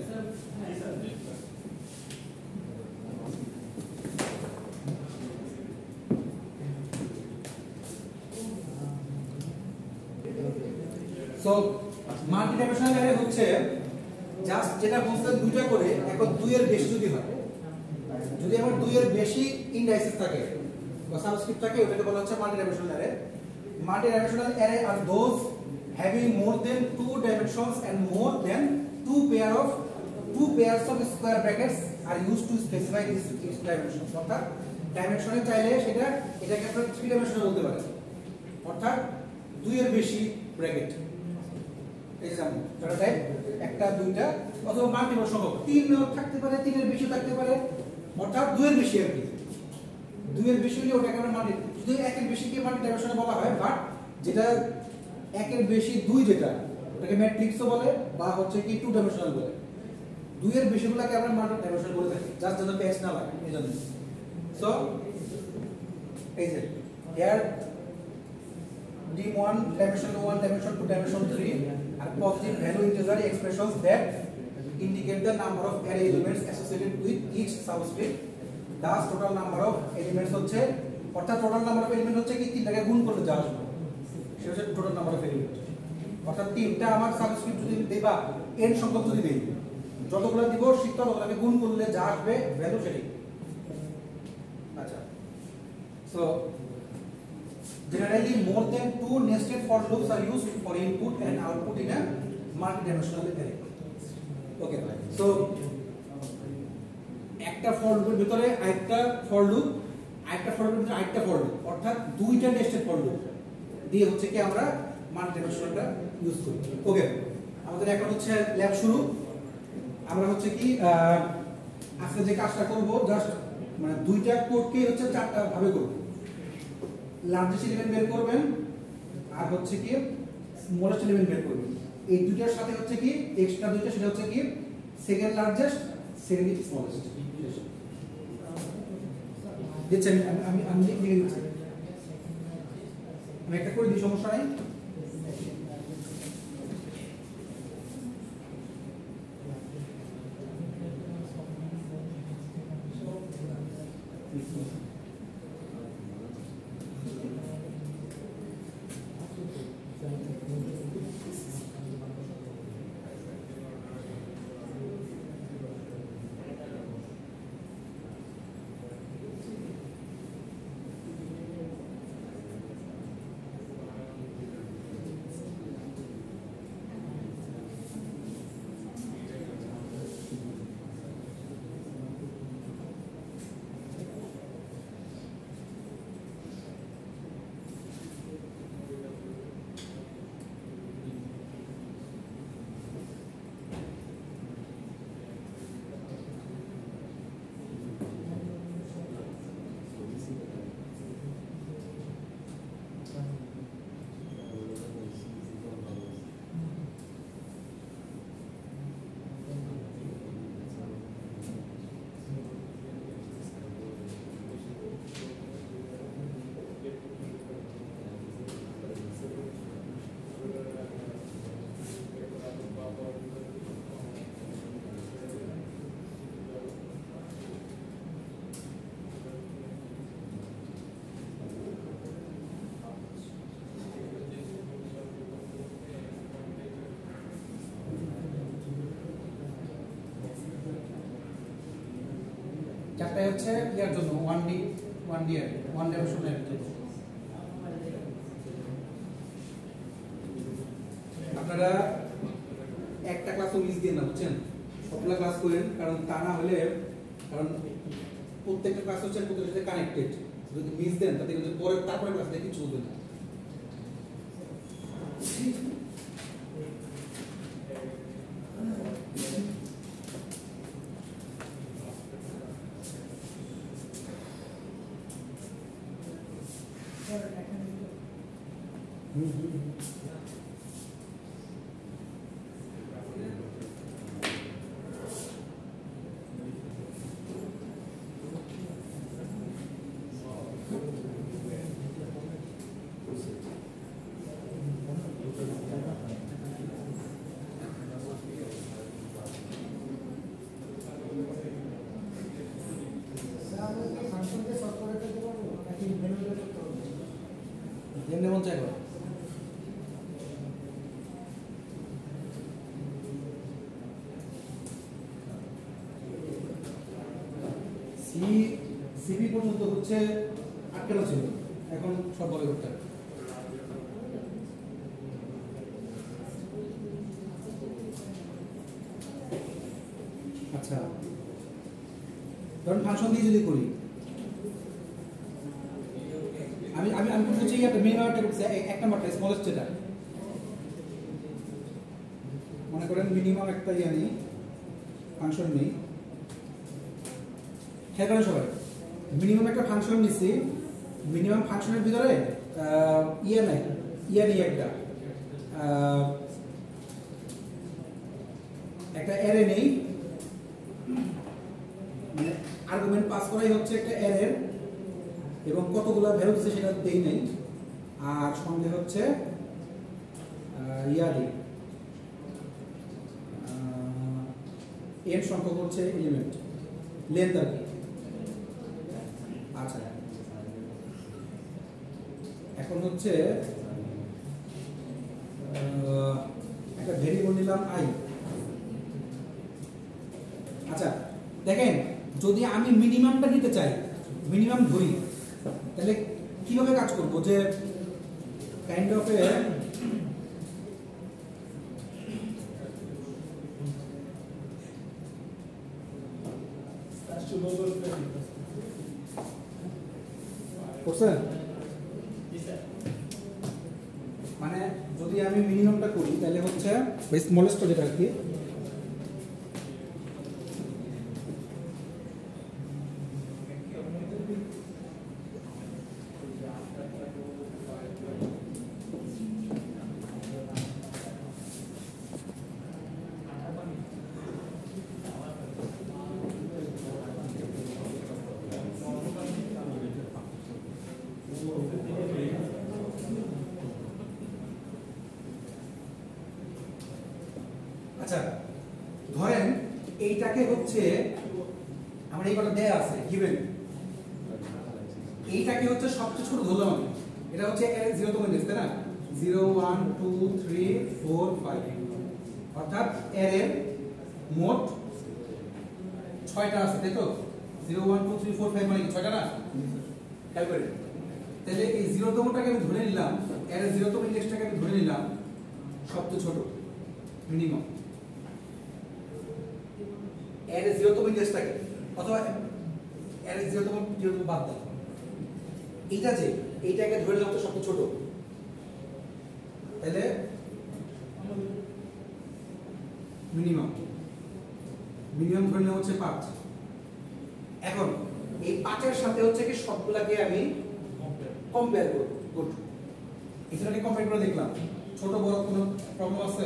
সো মাল্টি ডাইমেনশনাল অ্যারে হচ্ছে জাস্ট যেটা বলছেন দুইটা করে এখন দুই এর বেশি যদি হয় যদি আমার দুই এর বেশি ইন্ডাইসেস থাকে বা সাবস্ক্রিপ্ট থাকে ওটাকে বলা হচ্ছে multi dimensional array multi dimensional array are those having more than two dimensions and more than two pair of two pairs of square brackets are used to specify this dimensions অর্থাৎ ডাইমেনশনে চাইলে সেটা এটাকে আমরা থ্রি ডাইমেনশনে বলতে পারি অর্থাৎ দুই এর বেশি ব্র্যাকেট এক্সাম্পল যেটা টাইপ একটা দুইটা অথবা মাল্টিপল সহ তিন থাকতে পারে তিনের বেশি থাকতে পারে অর্থাৎ দুই এর বেশি আর কি দুই এর বেশি হলে ওটাকে আমরা মাল্টি যদি একের বেশি কে মাল্টি ডাইমেনশনে বলা হয় বাট যেটা একের বেশি দুই যেটা ওটাকে ম্যাট্রিক্সও বলে বা হচ্ছে কি টু ডাইমেনশনাল বলে দুই এর বেশিগুলোকে আমরা মাল্টি ডাইমেনশনাল বলে থাকি জাস্ট যেন পেজ না লাগে এজন্য সো এই যে এর D one dimension one dimension two dimension three are positive value integer expressions that indicate the number of array elements associated with each subscript. Thus total number of elements হচ্ছে অর্থাৎ total number of element হচ্ছে কি তিনটাকে গুণ করলে যা আসবে সেটা হচ্ছে total number of element অর্থাৎ তিনটা আমার সাবস্ক্রিপ্ট যদি দেই বা n সংখ্যক যদি দেই যতগুলো দিব শিখতে ততগুলোকে গুণ করলে যা আসবে ভ্যালু সেটাই। আচ্ছা, so generally more than two nested for loops are used for input and output in a multi-dimensional array. Okay, so একটা ফর লুপের ভিতরে আরেকটা ফর লুপ, আরেকটা ফর লুপের ভিতরে আরেকটা ফর লুপ, অর্থাৎ দুইটা নেস্টেড ফর লুপ দিয়ে হচ্ছে কি আমরা মাল্টি-ডাইমেনশনালটা ইউজ করি। ওকে, আমাদের এখন হচ্ছে ল্যাব শুরু। আমরা হচ্ছে কি আজকে যে কাজটা করব জাস্ট মানে দুইটা কোডকে হচ্ছে চারটা ভাবে করব। লার্জেস্ট এলিমেন্ট বের করবেন আর হচ্ছে কি স্মলেস্ট এলিমেন্ট বের করবেন। এই দুইটার সাথে হচ্ছে কি এক্সট্রা দুইটা, সেটা হচ্ছে কি সেকেন্ড লার্জেস্ট, সেকেন্ড স্মলেস্ট। দেখছেন আমি আমি আমি লিখে দিচ্ছি, আমি একটা করে দিই, সমস্যা নাই। চারটায় হচ্ছে ইয়ার জন্য ওয়ান ডি ওয়ান ডি এর ওয়ান ডাইমেনশনাল জন্য। আপনারা একটা ক্লাসও মিস দিয়ে না, বুঝছেন? সবগুলা ক্লাস করেন, কারণ তা না হলে কারণ প্রত্যেকটা ক্লাস হচ্ছে প্রত্যেকটার সাথে কানেক্টেড। যদি মিস দেন তাতে কিন্তু পরে তারপরে ক্লাস দেখে কিছু হবে না। যেমনি মন চাই করো। সি সিবি পর্যন্ত হচ্ছে আটকানো ছিল, এখন সব বলে করতে হবে। আচ্ছা, ধরুন ফাংশন দিয়ে যদি করি, আমি আমি আমি করছি একটা মিনিমাম একটা করছি, এক নাম্বারটা স্মলেস্ট যেটা মনে করেন মিনিমাম একটা ইয়ে নেই, ফাংশন নেই। খেয়াল করেন সবাই, মিনিমাম একটা ফাংশন নিচ্ছি, মিনিমাম ফাংশনের ভিতরে ইয়ে নাই, ইয়ে নেই, একটা একটা অ্যারে নেই, মানে আর্গুমেন্ট পাস করাই হচ্ছে একটা অ্যারে, এবং কতগুলো ভ্যালু দিচ্ছে সেটা দেই নেই, আর সঙ্গে হচ্ছে ইয়া দিই এর সংখ্যক হচ্ছে এলিমেন্ট লেন্থ আর কি। আচ্ছা, এখন হচ্ছে একটা ভেরিয়েবল নিলাম আই, দেখেন যদি আমি মিনিমামটা নিতে চাই, মিনিমাম ধরি, তাহলে কিভাবে কাজ করব? যে কাইন্ড অফ এ করছেন, মানে যদি আমি মিনিমামটা করি তাহলে হচ্ছে স্মলেস্ট যেটা আর কি, আচ্ছা ধরেন এইটাকে হচ্ছে আমার এই কটা দেয়া আছে গিভেন, এইটাকে হচ্ছে সবচেয়ে ছোট ধরলাম আমি, এটা হচ্ছে জিরো তম ইন্ডেক্স, তাই না? Zero one two three four five, অর্থাৎ এর এর মোট ছয়টা আছে, তাই তো? Zero one two three four five মানে কি ছয়টা না? খেয়াল করে তাহলে এই জিরো তমটাকে আমি ধরে নিলাম, এর জিরো তম ইন্ডেক্সটাকে আমি ধরে নিলাম সবচেয়ে ছোট মিনিমাম, এর জিরো তম ইন্ডেক্সটাকে, অথবা এর জিরো তম জিরো তম বাদ দাও, এইটা যে এইটাকে ধরে নিলাম তো সবচেয়ে ছোট, তাহলে মিনিমাম মিনিমাম ধরে নেওয়া হচ্ছে পাঁচ। এখন এই পাঁচের সাথে হচ্ছে কি সবগুলাকে আমি কম্পেয়ার করব, এটাকে কম্পেয়ার করে দেখলাম ছোট বড় কোনো প্রবলেম আছে?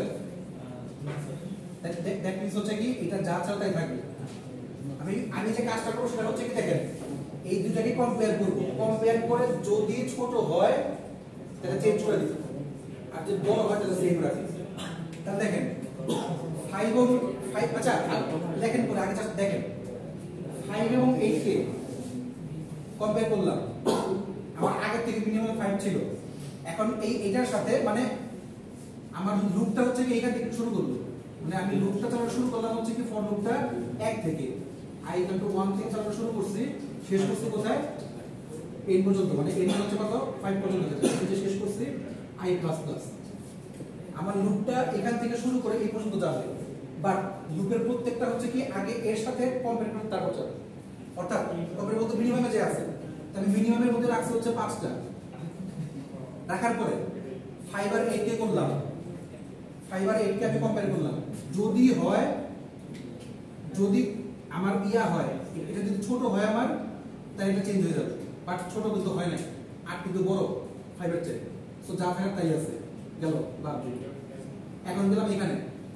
দ্যাট মিন্স হচ্ছে কি এটা যা চাও তাই থাকবে। আমি আমি যে কাজটা করব সেটা হচ্ছে কি দেখেন এই দুটাকে কম্পেয়ার করব, কম্পেয়ার করে যদি ছোট হয় তাহলে চেঞ্জ করে দিব, আর যদি বড় হয় তাহলে সেম রাখি। তাহলে দেখেন ফাইভ এবং ফাইভ, আচ্ছা দেখেন পরে আগে জাস্ট দেখেন ফাইভ এবং এইট কে কম্পেয়ার করলাম, আমার আগের থেকে মিনিমাম ফাইভ ছিল, এখন এই এটার সাথে মানে আমার লুপটা হচ্ছে কি এখান থেকে শুরু করলো, মানে আমি লুপটা চালানো শুরু করলাম হচ্ছে কি ফর লুপটা এক থেকে i ইকুয়াল টু ওয়ান থেকে চালানো শুরু করছি, শেষ করছি কোথায়? n পর্যন্ত, মানে n হচ্ছে কত? ফাইভ পর্যন্ত যেটা যে শেষ করছি i প্লাস প্লাস। আমার লুপটা এখান থেকে শুরু করে এই পর্যন্ত যাবে, বাট লুপের প্রত্যেকটা হচ্ছে কি আগে এর সাথে কম্পেয়ার করে তারপর যাবে, অর্থাৎ কম্পেয়ার বলতে মিনিমামে যে আছে, তাহলে মিনিমামের মধ্যে রাখছে হচ্ছে পাঁচটা, রাখার পরে ফাইভ আর এইট কে করলাম, ফাইভ আর এইট কে আমি কম্পেয়ার করলাম, যদি হয় যদি আমার ইয়া হয় এটা যদি ছোট হয় আমার তাহলে এটা চেঞ্জ হয়ে যাবে, বাট ছোট কিন্তু হয় না, আর কিন্তু বড় ফাইভ এর চেয়ে, সো যা থাকার তাই আছে গেল বাদ। এখন দিলাম এখানে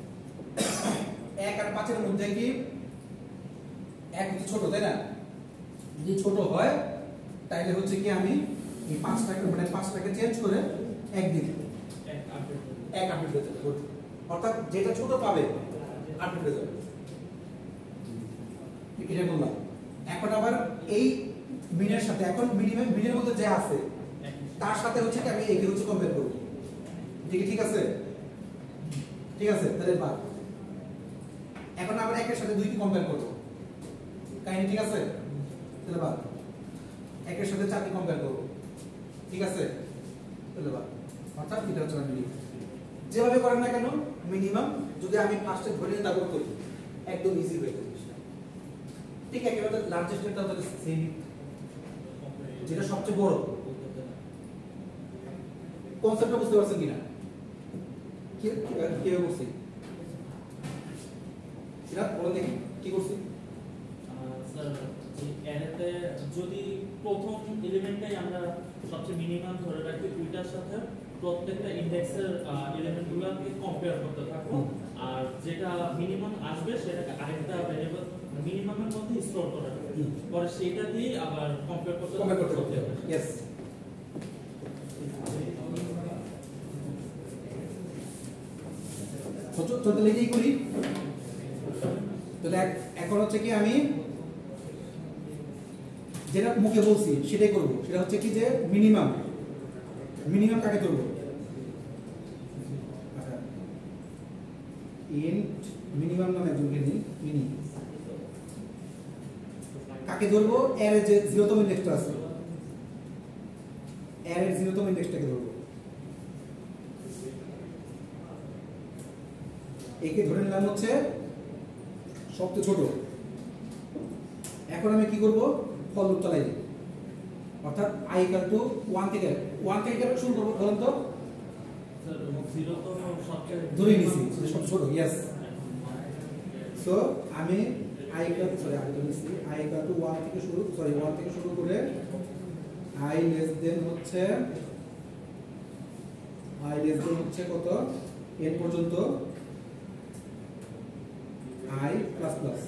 এক আর পাঁচের মধ্যে কি এক হচ্ছে ছোট, তাই না? যদি ছোট হয় তাহলে হচ্ছে কি আমি এই পাঁচটাকে মানে পাঁচটাকে চেঞ্জ করে এক দিন এক আপডেট হয়ে যাবে, অর্থাৎ যেটা ছোট পাবে আপডেট হয়ে যাবে, এটা বললাম। এখন আবার এই মিনের সাথে এখন মিনিমাম মিনের মধ্যে যে আছে তার সাথে হচ্ছে কি আমি একে হচ্ছে কম্পেয়ার করব, ঠিক ঠিক আছে? ঠিক আছে, তাহলে বাদ। এখন আবার একের সাথে দুইকে কম্পেয়ার করব, কাহিনী ঠিক আছে? তাহলে বাদ। একের সাথে চারটি কম্পেয়ার করব, ঠিক আছে? তাহলে বাদ। অর্থাৎ এটা হচ্ছে মিনিমাম। যেভাবে করেন না কেন মিনিমাম যদি আমি ফার্স্টে ধরে নিই তারপর করি একদম ইজি হয়ে যাবে, ঠিক একেবারে লার্জেস্টটা তাহলে সেম, যেটা সবচেয়ে বড়। কনসেপ্টটা বুঝতে পারছেন কিনা? কি কি করছি সেটা বলে দেখি কি করছি। স্যার অ্যারেতে যদি প্রথম এলিমেন্টটাই আমরা সবচেয়ে মিনিমাম ধরে রাখি, দুইটার সাথে প্রত্যেকটা ইন্ডেক্সের এলিমেন্টগুলোকে কম্পেয়ার করতে থাকবো, আর যেটা মিনিমাম আসবে সেটাকে আরেকটা ভেরিয়েবল মিনিমামের মধ্যে স্টোর করে রাখবো, পরে সেটা দিয়ে আবার কম্পেয়ার করতে কম্পেয়ার করতে হবে। यस, তো তো তাহলে কি করি? তাহলে এখন হচ্ছে কি আমি যেটা মুখে বলছি সেটাই করব, সেটা হচ্ছে কি যে মিনিমাম মিনিমাম কাকে ধরবো? আচ্ছা ইন্ট মিনিমাম নামে একজনকে নিই, মিনি কাকে ধরবো? এর যে জিরোতম ইন্ডেক্সটা আছে, এর জিরোতম ইন্ডেক্সটাকে ধরবো। একে ধরে নিলাম হচ্ছে সবচেয়ে ছোট। এখন আমি কি করব? ফর লুপ চালাই দেব, অর্থাৎ i ইকুয়াল টু ওয়ান থেকে ওয়ান থেকে শুরু করব। বলুন তো, স্যার জিরো তো সবচেয়ে ধরে নিছি সব ছোট। ইয়েস, সো আমি i ইকুয়াল সরি আমি তো নিছি i ইকুয়াল টু ওয়ান থেকে শুরু সরি ওয়ান থেকে শুরু করে i লেস দেন হচ্ছে i লেস দেন হচ্ছে কত n পর্যন্ত i প্লাস প্লাস।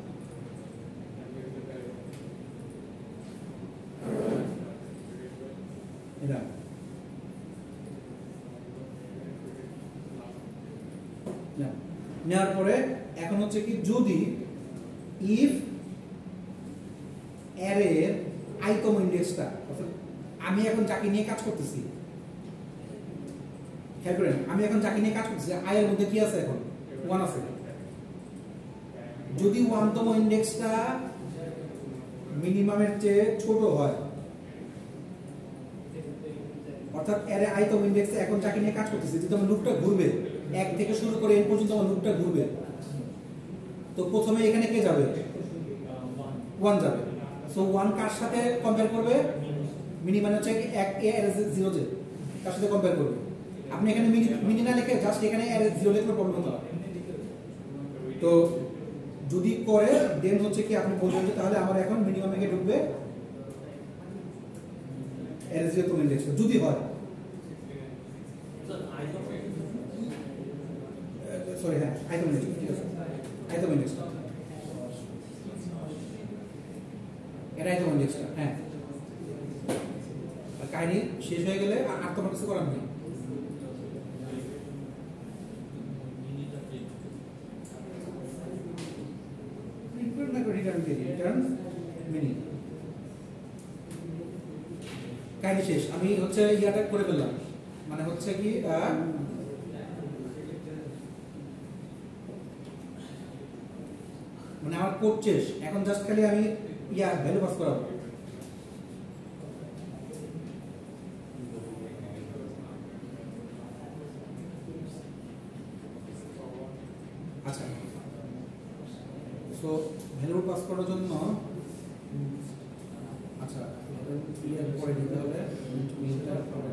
এটা নেওয়ার পরে এখন হচ্ছে কি, যদি ইফ অ্যারের আইতম ইন্ডেক্সটা, অর্থাৎ আমি এখন যাকে নিয়ে কাজ করতেছি, খেয়াল করেন আমি এখন যাকে নিয়ে কাজ করতেছি আই এর মধ্যে কি আছে? এখন ওয়ান আছে। যদি ওয়ানতম ইন্ডেক্সটা মিনিমামের চেয়ে ছোট হয়, অর্থাৎ অ্যারে আইতম ইন্ডেক্সে এখন যাকে নিয়ে কাজ করতেছি, যদি আমার লুপটা ঘুরবে এক থেকে শুরু করে এন পর্যন্ত আমার লুপটা ঘুরবে, তো প্রথমে এখানে কে যাবে? ওয়ান যাবে। সো ওয়ান কার সাথে কম্পেয়ার করবে? মিনি মানে হচ্ছে এক এ আর জিরো যে কার সাথে কম্পেয়ার করবে? আপনি এখানে মিনি মিনি না লিখে জাস্ট এখানে আর জিরো লিখলে প্রবলেম হবে। তো যদি করে দেন হচ্ছে কি আপনি বলবেন যে তাহলে আমার এখন মিনিমামে কে ঢুকবে? আর জিরো তো ইন্ডেক্স যদি হয়, স্যার আইকন সরি হ্যাঁ আইতম ইন্ডেক্স, ঠিক আছে আইতম ইন্ডেক্সটা, এটা আইতম ইন্ডেক্সটা। হ্যাঁ, আর কাহিনী শেষ হয়ে গেলে আর তোমার কিছু করার নেই। রিটার্ন না করে রিটার্ন দিয়ে রিটার্ন মিনি, কাহিনী শেষ। আমি হচ্ছে ইয়াটা করে ফেললাম, মানে হচ্ছে কি মানে আমার কোড শেষ। এখন জাস্ট খালি আমি ইয়া ভ্যালু পাস করাবো। আচ্ছা, সো ভ্যালু পাস করার জন্য আচ্ছা ইয়ার পরে দিতে হবে মিটার পরে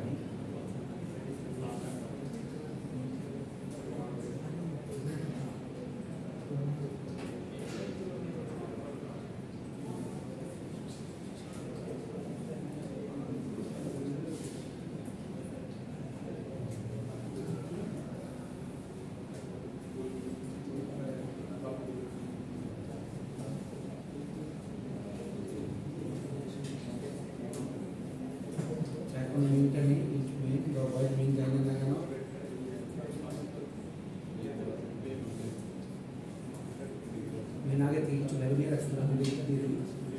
আগে থেকে কিছু ভ্যালু নিয়ে রাখছিলাম, দিয়ে দিই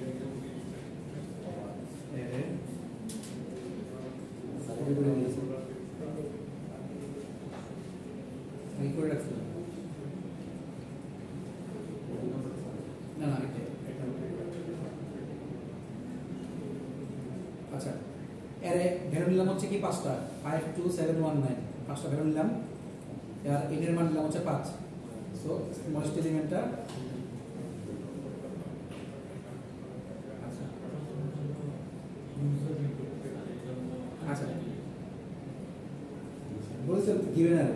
করে রাখছিলাম না না আচ্ছা, এরে ভ্যালু নিলাম হচ্ছে কি পাঁচটা, five two seven one nine, পাঁচটা ভ্যালু নিলাম। আর এর মান নিলাম হচ্ছে পাঁচ। সো স্মলেস্ট এলিমেন্টটা আচ্ছা বলছেন গিভেন আর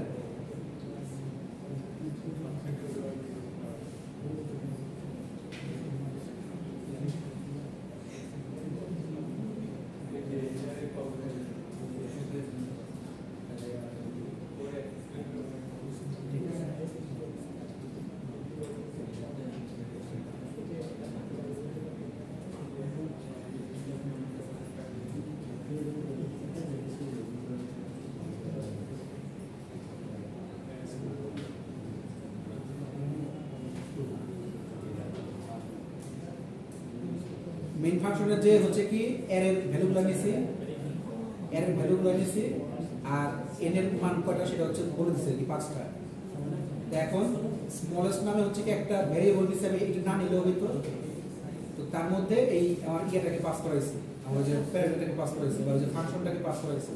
মেইন ফাংশনের যে হচ্ছে কি এর এর ভ্যালুগুলো নিছি, এর এর ভ্যালুগুলো নিছি আর এন এর মান কয়টা সেটা হচ্ছে বলে দিছে কি পাঁচটা। তো এখন স্মলেস্ট নামে হচ্ছে কি একটা ভেরিয়েবল হিসেবে এটা না নিলেও হইতো, তো তার মধ্যে এই আমার ইয়েটাকে পাস করাইছি, আমার যে প্যারামিটারটাকে পাস করাইছি বা যে ফাংশনটাকে পাস করাইছি,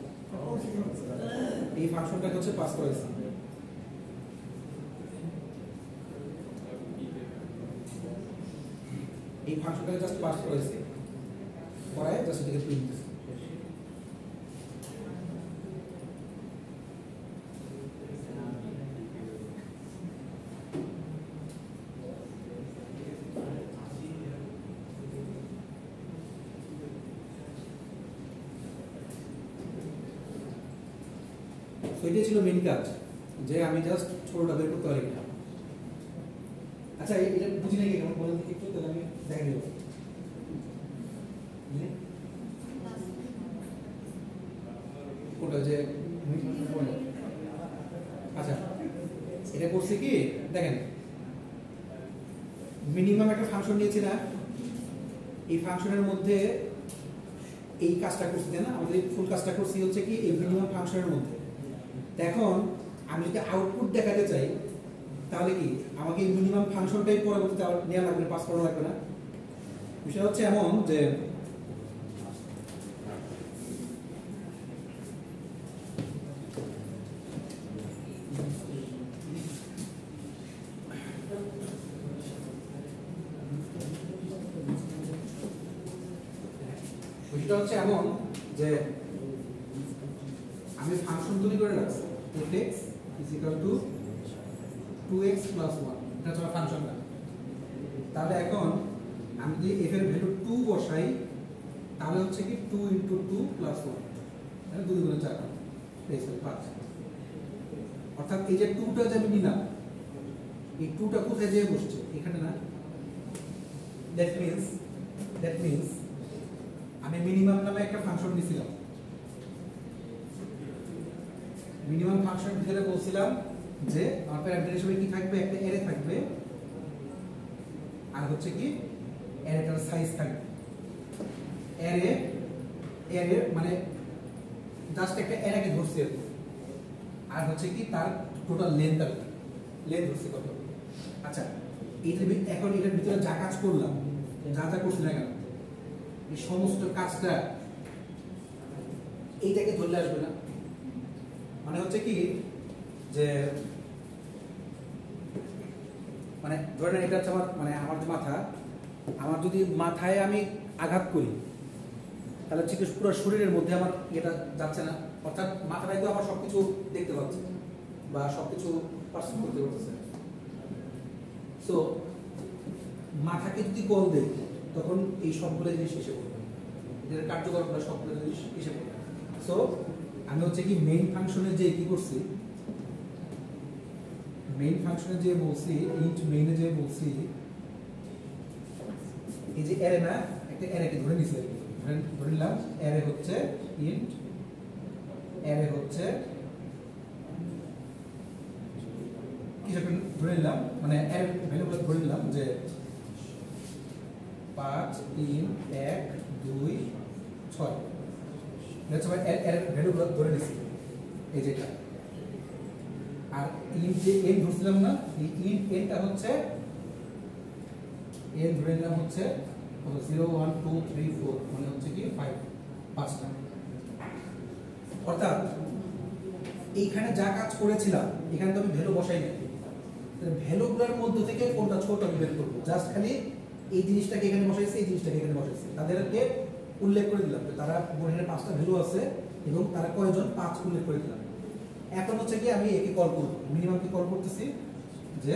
এই ফাংশনটাকে হচ্ছে পাস করাইছি। এই ফাংশনটাকে জাস্ট পাস করাইছি, করায় জাস্ট এটাকে প্রিন্ট দিছি। তো এটাই ছিল মেইন কাজ, যে আমি জাস্ট ছোটটা বের করতে পারি না। আচ্ছা এটা বুঝি নাকি কেমন বলেন দেখি একটু, তাহলে আমি দেখা দিব। কোনটা যে আচ্ছা এটা করছি কি দেখেন, মিনিমাম একটা ফাংশন নিয়েছি না, এই ফাংশনের মধ্যে এই কাজটা করছি তাই না, আমাদের ফুল কাজটা করছি হচ্ছে কি এই মিনিমাম ফাংশনের মধ্যে। এখন আমি যদি আউটপুট দেখাতে চাই তাহলে কি আমাকে এই মিনিমাম ফাংশনটাই পরবর্তীতে নেওয়া লাগবে, পাস করা লাগবে না। বিষয় হচ্ছে এমন যে বিষয়টা হচ্ছে এমন যে আমি ফাংশন তৈরি করে রাখছি f(x) = two x plus one, এটা হচ্ছে ফাংশনটা। তাহলে এখন আমি যদি f এর ভ্যালু টু বসাই তাহলে হচ্ছে কি two into two plus one, মানে দুই গুণ চার, এই পাঁচ। অর্থাৎ এই যে টুটা যে আমি নিলাম, এই টুটা কোথায় যেয়ে বসছে, এখানে না। দ্যাট মিন্স দ্যাট মিন্স আমি মিনিমাম নামে একটা ফাংশন নিয়েছিলাম, মিনিমাম ফাংশন ভিতরে বলছিলাম যে আমার প্যারামিটার হিসেবে কি থাকবে, একটা অ্যারে থাকবে, আর হচ্ছে কি অ্যারেটার সাইজ থাকবে। অ্যারে অ্যারে মানে জাস্ট একটা অ্যারেকে ধরছি, আর হচ্ছে কি তার টোটাল লেন্থ আর লেন্থ ধরছি কত। আচ্ছা এইটার এখন এটার ভিতরে যা কাজ করলাম, যা যা করছি না কেন, এই সমস্ত কাজটা এইটাকে ধরলে আসবে না। মানে হচ্ছে কি যে মানে ধরে নেন এটা হচ্ছে আমার মানে আমার যে মাথা, আমার যদি মাথায় আমি আঘাত করি তাহলে হচ্ছে কি পুরো শরীরের মধ্যে আমার এটা যাচ্ছে না, অর্থাৎ মাথাটাই তো আমার সবকিছু দেখতে পাচ্ছে বা সবকিছু পারসিভ করতে পারতেছে। সো মাথাকে যদি কল দেয় তখন এই সবগুলো জিনিস এসে পড়বে, এদের কার্যকলাপ সবগুলো জিনিস এসে পড়বে। সো আমি হচ্ছে কি মেইন ফাংশনে যে কি করছি, মেইন ফাংশনে যে বলছি ইন্ট মেইনে যে বলছি এই যে অ্যারে না, একটা অ্যারেকে ধরে নিছি, ধরে নিলাম অ্যারে হচ্ছে ইন্ট, অ্যারে হচ্ছে কিছু ধরে নিলাম, মানে অ্যারে ভ্যালুগুলো ধরে নিলাম যে পাঁচ তিন এক দুই ছয়, ভ্যালুগুলো ধরে নিচ্ছি এই যেটা। আর ইন্ট যে এন ধরছিলাম না, এই ইন্ট এনটা হচ্ছে এন ধরে নিলাম হচ্ছে zero one two three four, মানে হচ্ছে কি ফাইভ, পাঁচটা। অর্থাৎ এইখানে যা কাজ করেছিলাম এখানে তো আমি ভ্যালু বসাই নাই, ভ্যালুগুলোর মধ্যে থেকে কোনটা ছোট আমি বের করবো, জাস্ট খালি এই জিনিসটাকে এখানে বসাইছে, এই জিনিসটাকে এখানে বসাইছে, তাদেরকে উল্লেখ করে দিলাম যে তারা এখানে পাঁচটা ভ্যালু আছে এবং তারা কয়জন, পাঁচ উল্লেখ করে দিলাম। এখন হচ্ছে কি আমি একে কল করব, মিনিমামকে কল করতেছি, যে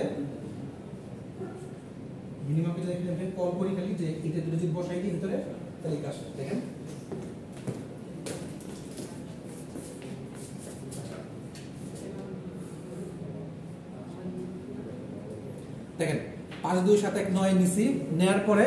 মিনিমামকে যদি এখানে কল করি খালি যে এটা দুটো যদি বসাই দিই ভিতরে তাহলে কাজ দেখেন। দেখেন পাঁচ দুই সাত এক নয় নিছি, নেয়ার পরে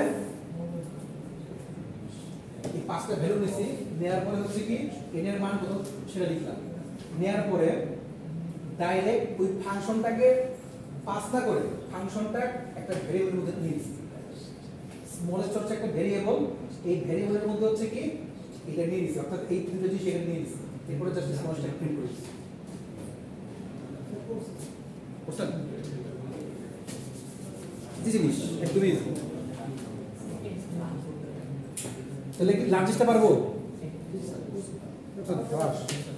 এই পাঁচটা ভ্যালু নিছি, নেয়ার পরে হচ্ছে কি এন এর মান কত সেটা লিখলাম, নেয়ার পরে ডাইরেক্ট ওই ফাংশনটাকে পাঁচটা করে ফাংশনটা একটা ভেরিয়েবলের মধ্যে নিয়ে নিছি। স্মলেস্ট হচ্ছে একটা ভেরিয়েবল, এই ভেরিয়েবলের মধ্যে হচ্ছে কি এটা নিয়ে নিছি, অর্থাৎ এই তিনটা জিনিস এখানে নিয়ে নিছি, এরপরে জাস্ট স্মলেস্ট প্রিন্ট করেছি। বুঝছেন? জিনিস একদমই তাহলে কি লার্জেস্টটা পারবো? স্যার আচ্ছা,